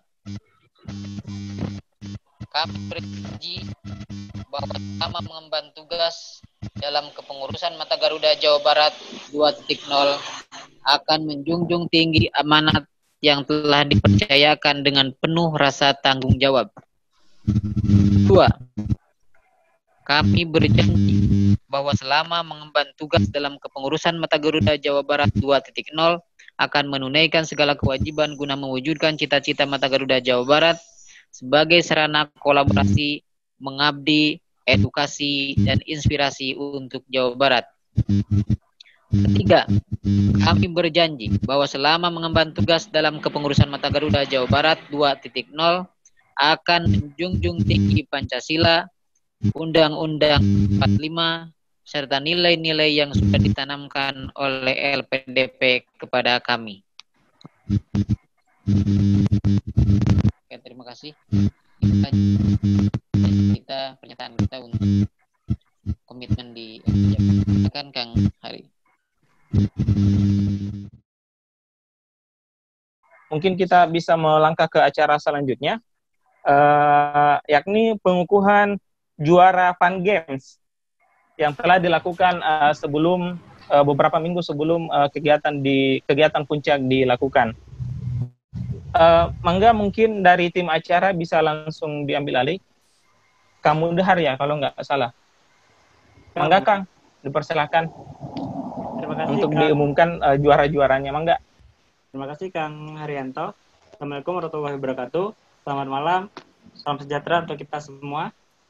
Kami berjanji bahwa selama mengemban tugas dalam kepengurusan Mata Garuda Jawa Barat dua titik nol akan menjunjung tinggi amanat yang telah dipercayakan dengan penuh rasa tanggung jawab. Dua, kami berjanji bahwa selama mengemban tugas dalam kepengurusan Mata Garuda Jawa Barat dua titik nol akan menunaikan segala kewajiban guna mewujudkan cita-cita Mata Garuda Jawa Barat sebagai sarana kolaborasi, mengabdi, edukasi, dan inspirasi untuk Jawa Barat. Ketiga, kami berjanji bahwa selama mengemban tugas dalam kepengurusan Mata Garuda Jawa Barat dua titik nol akan menjunjung tinggi Pancasila, Undang-Undang empat puluh lima, serta nilai-nilai yang sudah ditanamkan oleh L P D P kepada kami. Oke, terima kasih. Kita, kita pernyataan kita untuk komitmen di kan Kang Hari. Mungkin kita bisa melangkah ke acara selanjutnya, uh, yakni pengukuhan juara Fun Games yang telah dilakukan uh, sebelum uh, beberapa minggu sebelum uh, kegiatan di kegiatan puncak dilakukan. Uh, mangga mungkin dari tim acara bisa langsung diambil alih. Kang Mudahar ya kalau nggak salah. Mangga Kang, dipersilahkan. Terima kasih untuk Kang. diumumkan uh, juara-juaranya, mangga. Terima kasih Kang Haryanto. Assalamualaikum warahmatullahi wabarakatuh. Selamat malam, salam sejahtera untuk kita semua.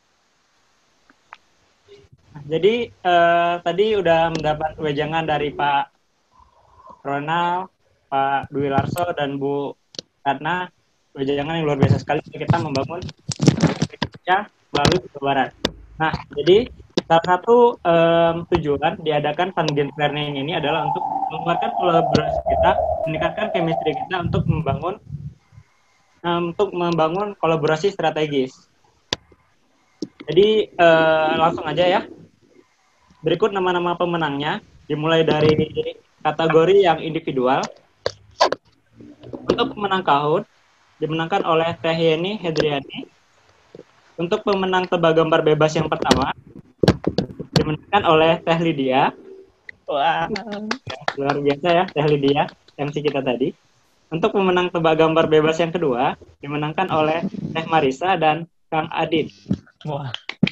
Nah, jadi uh, tadi udah mendapat wejangan dari Pak Ronald, Pak Dwi Larso, dan Bu karena wejangan yang luar biasa sekali kita membangun Indonesia melalui Jawa Barat. Nah, jadi salah satu um, tujuan diadakan Fun Games Learning ini adalah untuk menguatkan kolaborasi kita, meningkatkan chemistry kita untuk membangun um, untuk membangun kolaborasi strategis. Jadi eh, langsung aja ya. Berikut nama-nama pemenangnya, dimulai dari kategori yang individual. Untuk pemenang Kahoot, dimenangkan oleh Teh Yeni Hedriani. Untuk pemenang tebak gambar bebas yang pertama, dimenangkan oleh Teh Lydia. Wah, luar biasa ya Teh Lydia, M C kita tadi. Untuk pemenang tebak gambar bebas yang kedua, dimenangkan oleh Teh Marisa dan Kang Adit. Wah.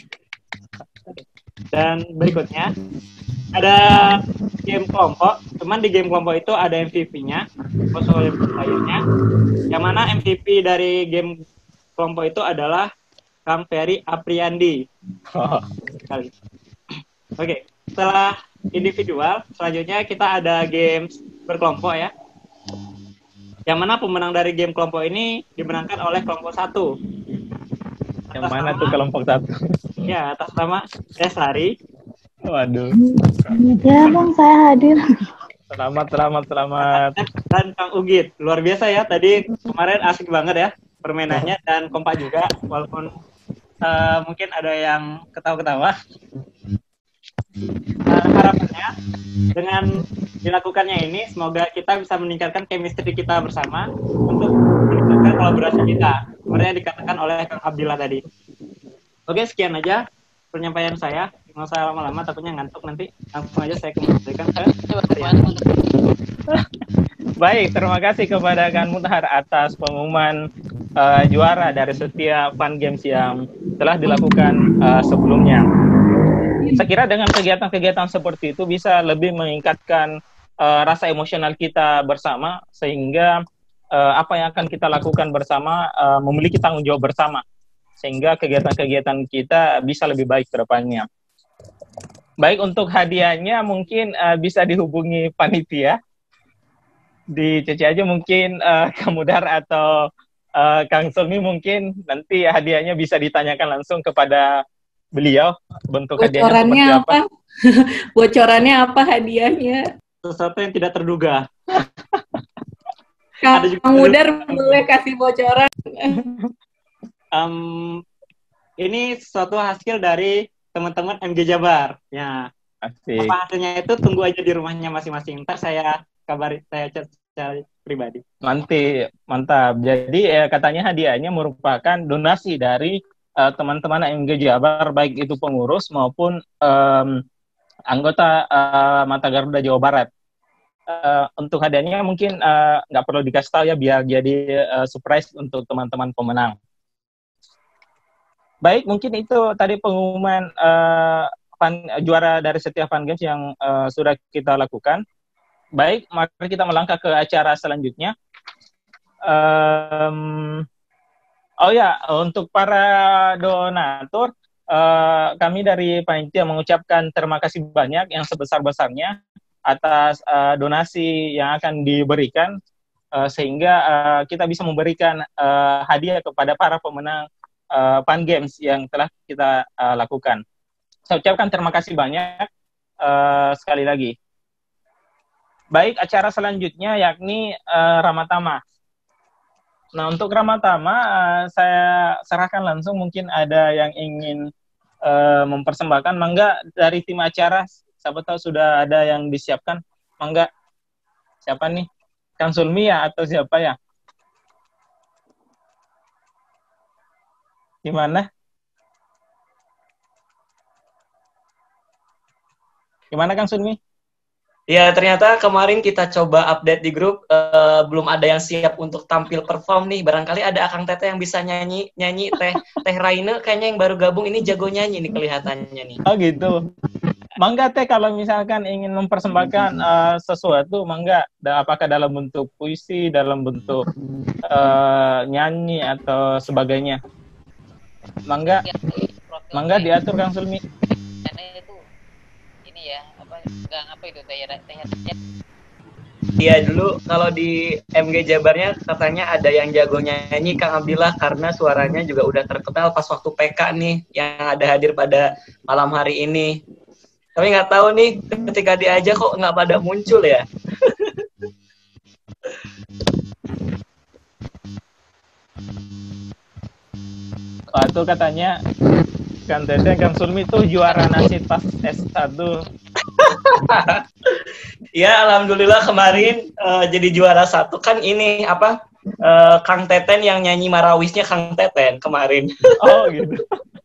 Dan berikutnya ada game kelompok. Cuman di game kelompok itu ada M V P-nya, personal player-nya. Yang mana M V P dari game kelompok itu adalah Kang Ferry Apriandi. Oh, sekali. Oke, setelah individual, selanjutnya kita ada games berkelompok ya. Yang mana pemenang dari game kelompok ini dimenangkan oleh kelompok satu. Yang mana tuh kelompok satu? Ya, atas nama Desari. Waduh. Ya bang, saya hadir. Selamat, selamat, selamat. Dan Kang Ugit, luar biasa ya. Tadi kemarin asik banget ya permainannya dan kompak juga, walaupun uh, mungkin ada yang ketawa-ketawa. Uh, harapannya dengan dilakukannya ini, semoga kita bisa meningkatkan chemistry kita bersama untuk meningkatkan kolaborasi kita. Seperti yang dikatakan oleh Kang Abdillah tadi. Oke, sekian aja penyampaian saya. Nggak usah lama-lama, takutnya ngantuk nanti. Langsung aja saya kembalikan ke Baik, terima kasih kepada Kang Mutahar atas pengumuman uh, juara dari setiap Fun Games yang telah dilakukan uh, sebelumnya. Saya kira dengan kegiatan-kegiatan seperti itu bisa lebih meningkatkan uh, rasa emosional kita bersama, sehingga uh, apa yang akan kita lakukan bersama uh, memiliki tanggung jawab bersama, sehingga kegiatan-kegiatan kita bisa lebih baik ke depannya. Baik, untuk hadiahnya mungkin uh, bisa dihubungi panitia. Di C C aja mungkin uh, Kang Mudar atau uh, Kang Sulmi mungkin nanti hadiahnya bisa ditanyakan langsung kepada beliau, bentuk hadiahnya seperti apa. apa? Bocorannya apa hadiahnya? Sesuatu yang tidak terduga. Kang Mudar boleh kasih bocoran. um, ini suatu hasil dari teman-teman M G Jabar. Ya. Asik. Apa hasilnya itu tunggu aja di rumahnya masing-masing. Ntar saya kabari, saya chat secara pribadi. Nanti, mantap. Jadi eh, katanya hadiahnya merupakan donasi dari uh, teman-teman M G Jabar, baik itu pengurus maupun um, anggota uh, Mata Garuda Jawa Barat. Uh, untuk hadiahnya mungkin nggak uh, perlu dikasih tahu ya, biar jadi uh, surprise untuk teman-teman pemenang. Baik, mungkin itu tadi pengumuman uh, fun, juara dari setiap Fun Games yang uh, sudah kita lakukan. Baik, mari kita melangkah ke acara selanjutnya. Um, oh ya, untuk para donatur, uh, kami dari panitia mengucapkan terima kasih banyak yang sebesar-besarnya atas uh, donasi yang akan diberikan, uh, sehingga uh, kita bisa memberikan uh, hadiah kepada para pemenang uh, Fun Games yang telah kita uh, lakukan. Saya ucapkan terima kasih banyak uh, sekali lagi. Baik, acara selanjutnya yakni uh, Ramatama. Nah, untuk Ramatama uh, saya serahkan langsung, mungkin ada yang ingin uh, mempersembahkan. Mangga dari tim acara, siapa tahu sudah ada yang disiapkan. Mangga, siapa nih? Kang Sulmi ya atau siapa ya? Gimana? Gimana Kang Sulmi? Ya, ternyata kemarin kita coba update di grup, uh, belum ada yang siap untuk tampil perform nih. Barangkali ada Akang Teteh yang bisa nyanyi, nyanyi Teh Teh Raine kayaknya yang baru gabung ini jago nyanyi nih kelihatannya nih. Oh gitu. Mangga Teh, kalau misalkan ingin mempersembahkan uh, sesuatu, mangga, apakah dalam bentuk puisi, dalam bentuk uh, nyanyi atau sebagainya. Mangga, mangga diatur Kang Sulmi. Enggak, apa itu teh teh Iya, dulu kalau di M G Jabarnya katanya ada yang jago nyanyi, Kang Abdillah, karena suaranya juga udah terkenal pas waktu P K nih yang ada hadir pada malam hari ini. Tapi nggak tahu nih ketika diajak kok nggak pada muncul ya. Waktu katanya Kang Teten, Kang Sulmi tuh juara nasid pas S satu. Ya, alhamdulillah kemarin uh, jadi juara satu kan ini apa uh, Kang Teten yang nyanyi Marawisnya Kang Teten kemarin. Oh gitu.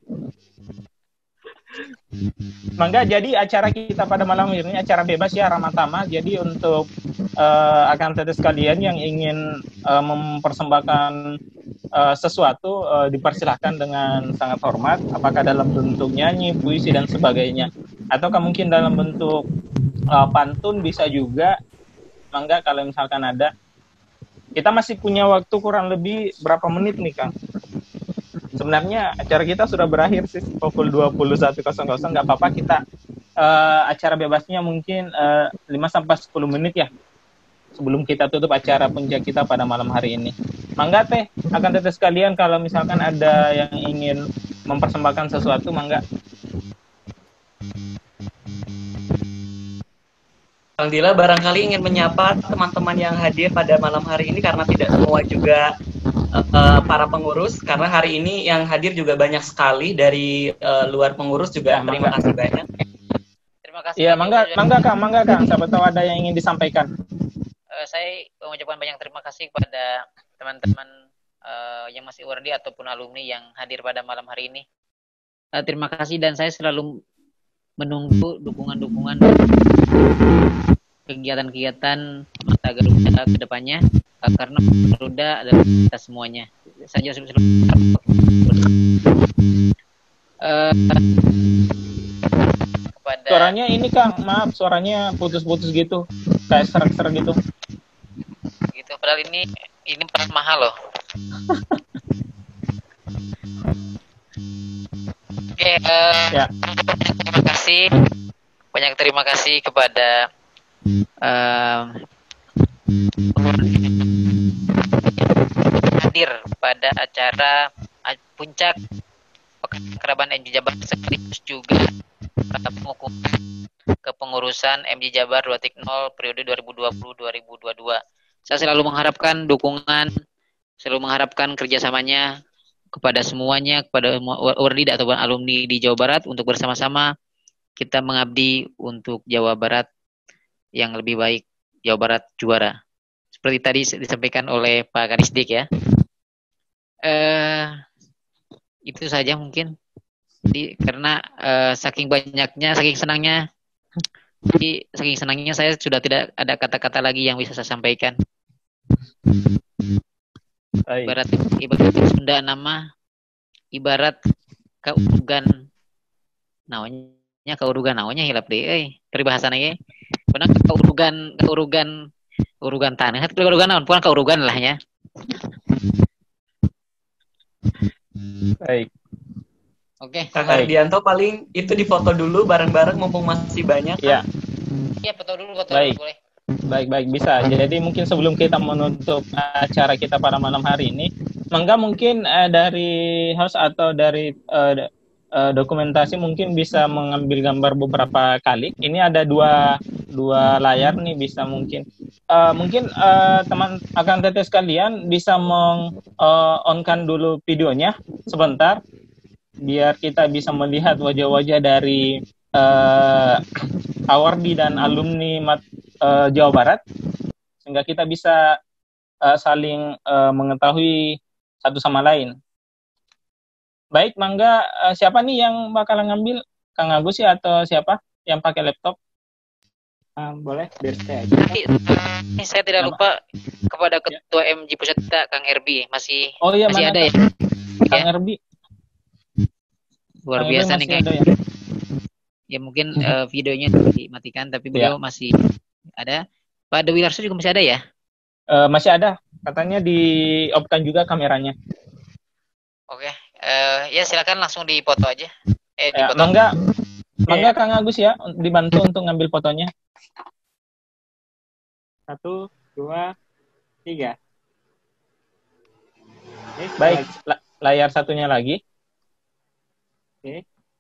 Mangga, jadi acara kita pada malam ini acara bebas ya, ramah tamah. Jadi untuk uh, akan tetes kalian yang ingin uh, mempersembahkan uh, sesuatu uh, dipersilahkan dengan sangat hormat, apakah dalam bentuk nyanyi, puisi dan sebagainya, ataukah mungkin dalam bentuk uh, pantun bisa juga. Mangga kalau misalkan ada. Kita masih punya waktu kurang lebih berapa menit nih, Kang? Sebenarnya acara kita sudah berakhir sih pukul dua puluh satu nol nol, nggak apa-apa kita uh, acara bebasnya mungkin uh, lima sampai sepuluh menit ya sebelum kita tutup acara puncak kita pada malam hari ini. Mangga teh, akan tetes sekalian kalau misalkan ada yang ingin mempersembahkan sesuatu, mangga. Bang Dila barangkali ingin menyapa teman-teman yang hadir pada malam hari ini karena tidak semua juga uh, para pengurus, karena hari ini yang hadir juga banyak sekali dari uh, luar pengurus juga. Ya, terima kasih banyak. Terima kasih. Iya, mangga, mangga Kang, mangga Kang. Siapa tahu ada yang ingin disampaikan. Uh, saya mengucapkan banyak terima kasih kepada teman-teman uh, yang masih Wardi ataupun alumni yang hadir pada malam hari ini. Uh, terima kasih, dan saya selalu menunggu dukungan-dukungan kegiatan-kegiatan Mata Garuda ke depannya, karena Garuda adalah kita semuanya. Saya uh, kepada suaranya ini Kang, maaf suaranya putus-putus gitu, kayak serak-serak gitu. Gitu, padahal ini ini peran mahal loh. Oke, uh, ya. Terima kasih, banyak terima kasih kepada uh, hadir pada acara puncak Keakraban M J Jabar, sekaligus juga pengukuhan kepengurusan M J Jabar dua titik nol periode dua ribu dua puluh sampai dua ribu dua puluh dua. Saya selalu mengharapkan dukungan, selalu mengharapkan kerjasamanya kepada semuanya, kepada Wardi ataupun alumni di Jawa Barat untuk bersama-sama kita mengabdi untuk Jawa Barat yang lebih baik, Jawa Barat juara. Seperti tadi disampaikan oleh Pak Kanisdik ya. Eh, itu saja mungkin. Jadi karena eh, saking banyaknya, saking senangnya, jadi saking senangnya saya sudah tidak ada kata-kata lagi yang bisa saya sampaikan. Ibarat ibarat Sunda nama ibarat kaurugan naonnya kaurugan naonnya hilap deui euy peribahasana ge pernah kaurugan kaurugan urugan tanah hati kaurugan naon pun kaurugan lah ya. Baik. Oke, Kang Hardianto paling itu difoto dulu bareng-bareng mumpung masih banyak. Iya. Iya, foto dulu, foto Baik. dulu boleh. Baik, baik, bisa. Jadi mungkin sebelum kita menutup acara kita pada malam hari ini, mangga mungkin uh, dari host atau dari uh, uh, dokumentasi mungkin bisa mengambil gambar beberapa kali. Ini ada dua dua layar nih, bisa mungkin uh, mungkin uh, teman akan tetes kalian bisa meng uh, on-kan dulu videonya sebentar biar kita bisa melihat wajah-wajah dari uh, awardi dan alumni mat Uh, Jawa Barat, sehingga kita bisa uh, saling uh, mengetahui satu sama lain. Baik, mangga uh, siapa nih yang bakal ngambil? Kang Agus ya atau siapa yang pakai laptop? Uh, boleh, biar saya aja. Ini saya tidak Nama? lupa kepada Ketua ya. M J Pusat kita, Kang Erbi, masih oh, iya, masih ada ya? Kang ya? Erbi. Luar Kang biasa nih, Kang. Ya? Ya mungkin uh, videonya dimatikan, tapi beliau ya. masih ada. Pak Dewi Larso juga masih ada ya? Uh, masih ada. Katanya di off-kan juga kameranya. Oke. Uh, ya silakan langsung dipoto aja. Eh, ya, dipoto. Mangga, mangga Kang Agus ya, dibantu untuk ngambil fotonya. Satu, dua, tiga. Oke, baik, la layar satunya lagi. Oke.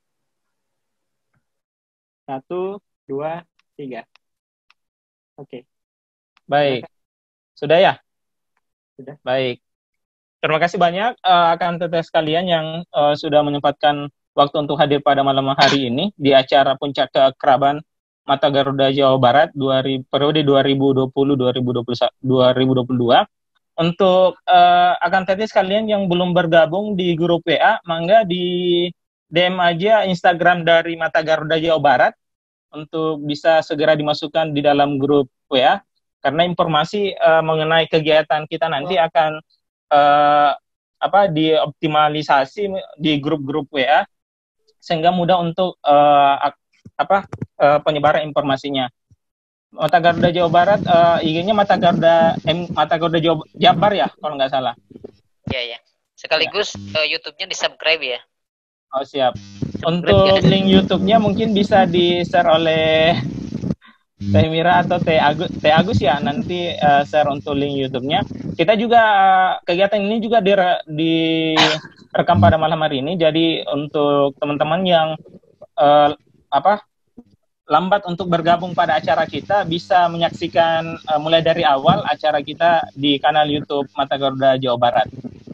Satu, dua, tiga. Oke. Baik. Sudah ya? Sudah. Baik. Terima kasih banyak uh, akan tetes kalian yang uh, sudah menyempatkan waktu untuk hadir pada malam hari ini di acara Puncak Keakraban Mata Garuda Jawa Barat periode dua ribu dua puluh sampai dua ribu dua puluh dua. Untuk uh, akan tadi sekalian yang belum bergabung di grup W A, mangga di D M aja Instagram dari Mata Garuda Jawa Barat untuk bisa segera dimasukkan di dalam grup W A, karena informasi uh, mengenai kegiatan kita nanti akan uh, apa dioptimalisasi di grup-grup W A sehingga mudah untuk uh, apa uh, penyebaran informasinya. Mata Garuda Jawa Barat, uh, I G-nya Mata Garuda M, Mata Garuda Jawa Jabar ya, kalau nggak salah. Iya ya. Sekaligus ya. Uh, YouTube-nya di-subscribe ya. Oh siap. Untuk ya. Link YouTube-nya mungkin bisa di-share oleh Teh Mira atau Teh Agus, Teh Agus ya, nanti uh, share untuk link YouTube-nya. Kita juga uh, kegiatan ini juga direkam pada malam hari ini. Jadi untuk teman-teman yang uh, apa lambat untuk bergabung pada acara kita bisa menyaksikan uh, mulai dari awal acara kita di kanal YouTube Mata Garuda Jawa Barat.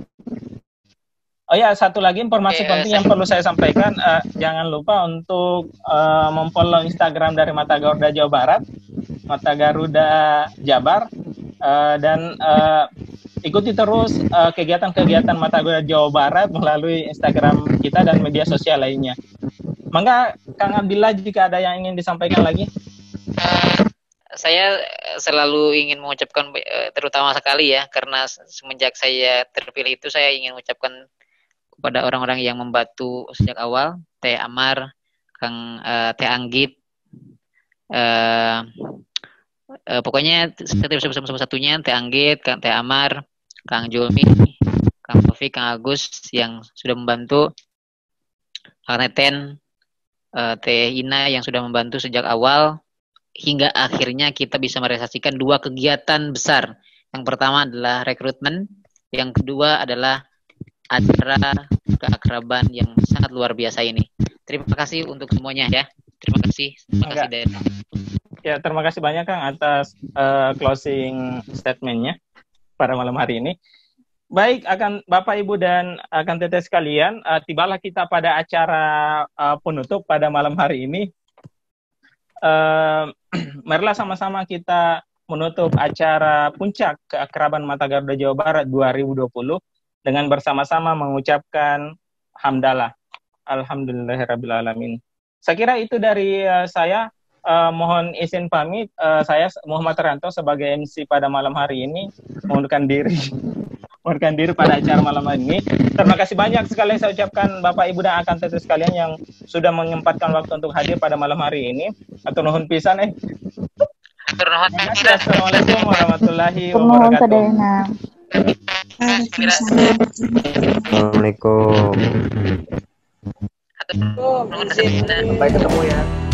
Oh ya, satu lagi informasi okay, penting uh, yang perlu saya sampaikan, uh, jangan lupa untuk uh, memfollow Instagram dari Mata Garuda Jawa Barat, Mata Garuda Jabar, uh, dan uh, ikuti terus kegiatan-kegiatan uh, Mata Garuda Jawa Barat melalui Instagram kita dan media sosial lainnya. Mangga Kang Abdillah jika ada yang ingin disampaikan lagi. Uh, saya selalu ingin mengucapkan uh, terutama sekali ya, karena semenjak saya terpilih itu saya ingin mengucapkan kepada orang-orang yang membantu sejak awal, Teh Amar, Kang uh, Teh Anggit, uh, uh, pokoknya satu-satunya Teh Anggit, Kang Teh Amar, Kang Julmi, Kang Taufik, Kang Agus yang sudah membantu, Kang Neten, Uh, Teh Ina yang sudah membantu sejak awal hingga akhirnya kita bisa merealisasikan dua kegiatan besar. Yang pertama adalah rekrutmen, yang kedua adalah acara keakraban yang sangat luar biasa ini. Terima kasih untuk semuanya ya. Terima kasih. Terima kasih dari... Ya, terima kasih banyak Kang atas uh, closing statement-nya pada malam hari ini. Baik, akan Bapak, Ibu, dan akan teteh sekalian, uh, tibalah kita pada acara uh, penutup pada malam hari ini. Uh, marilah sama-sama kita menutup acara Puncak Keakraban Mata Garuda Jawa Barat dua ribu dua puluh dengan bersama-sama mengucapkan hamdalah. Alhamdulillahirrahmanirrahim. Saya kira itu dari uh, saya. Uh, mohon izin pamit. Uh, saya Muhammad Ranto sebagai M C pada malam hari ini mengundurkan diri. mengundurkan diri pada acara malam ini. Terima kasih banyak sekali saya ucapkan Bapak, Ibu, dan akan teteh sekalian yang sudah menyempatkan waktu untuk hadir pada malam hari ini. Atur nuhun pisan eh. Atur nuhun. Assalamualaikum warahmatullahi wabarakatuh. Assalamualaikum. Atur nuhun. Sampai ketemu ya.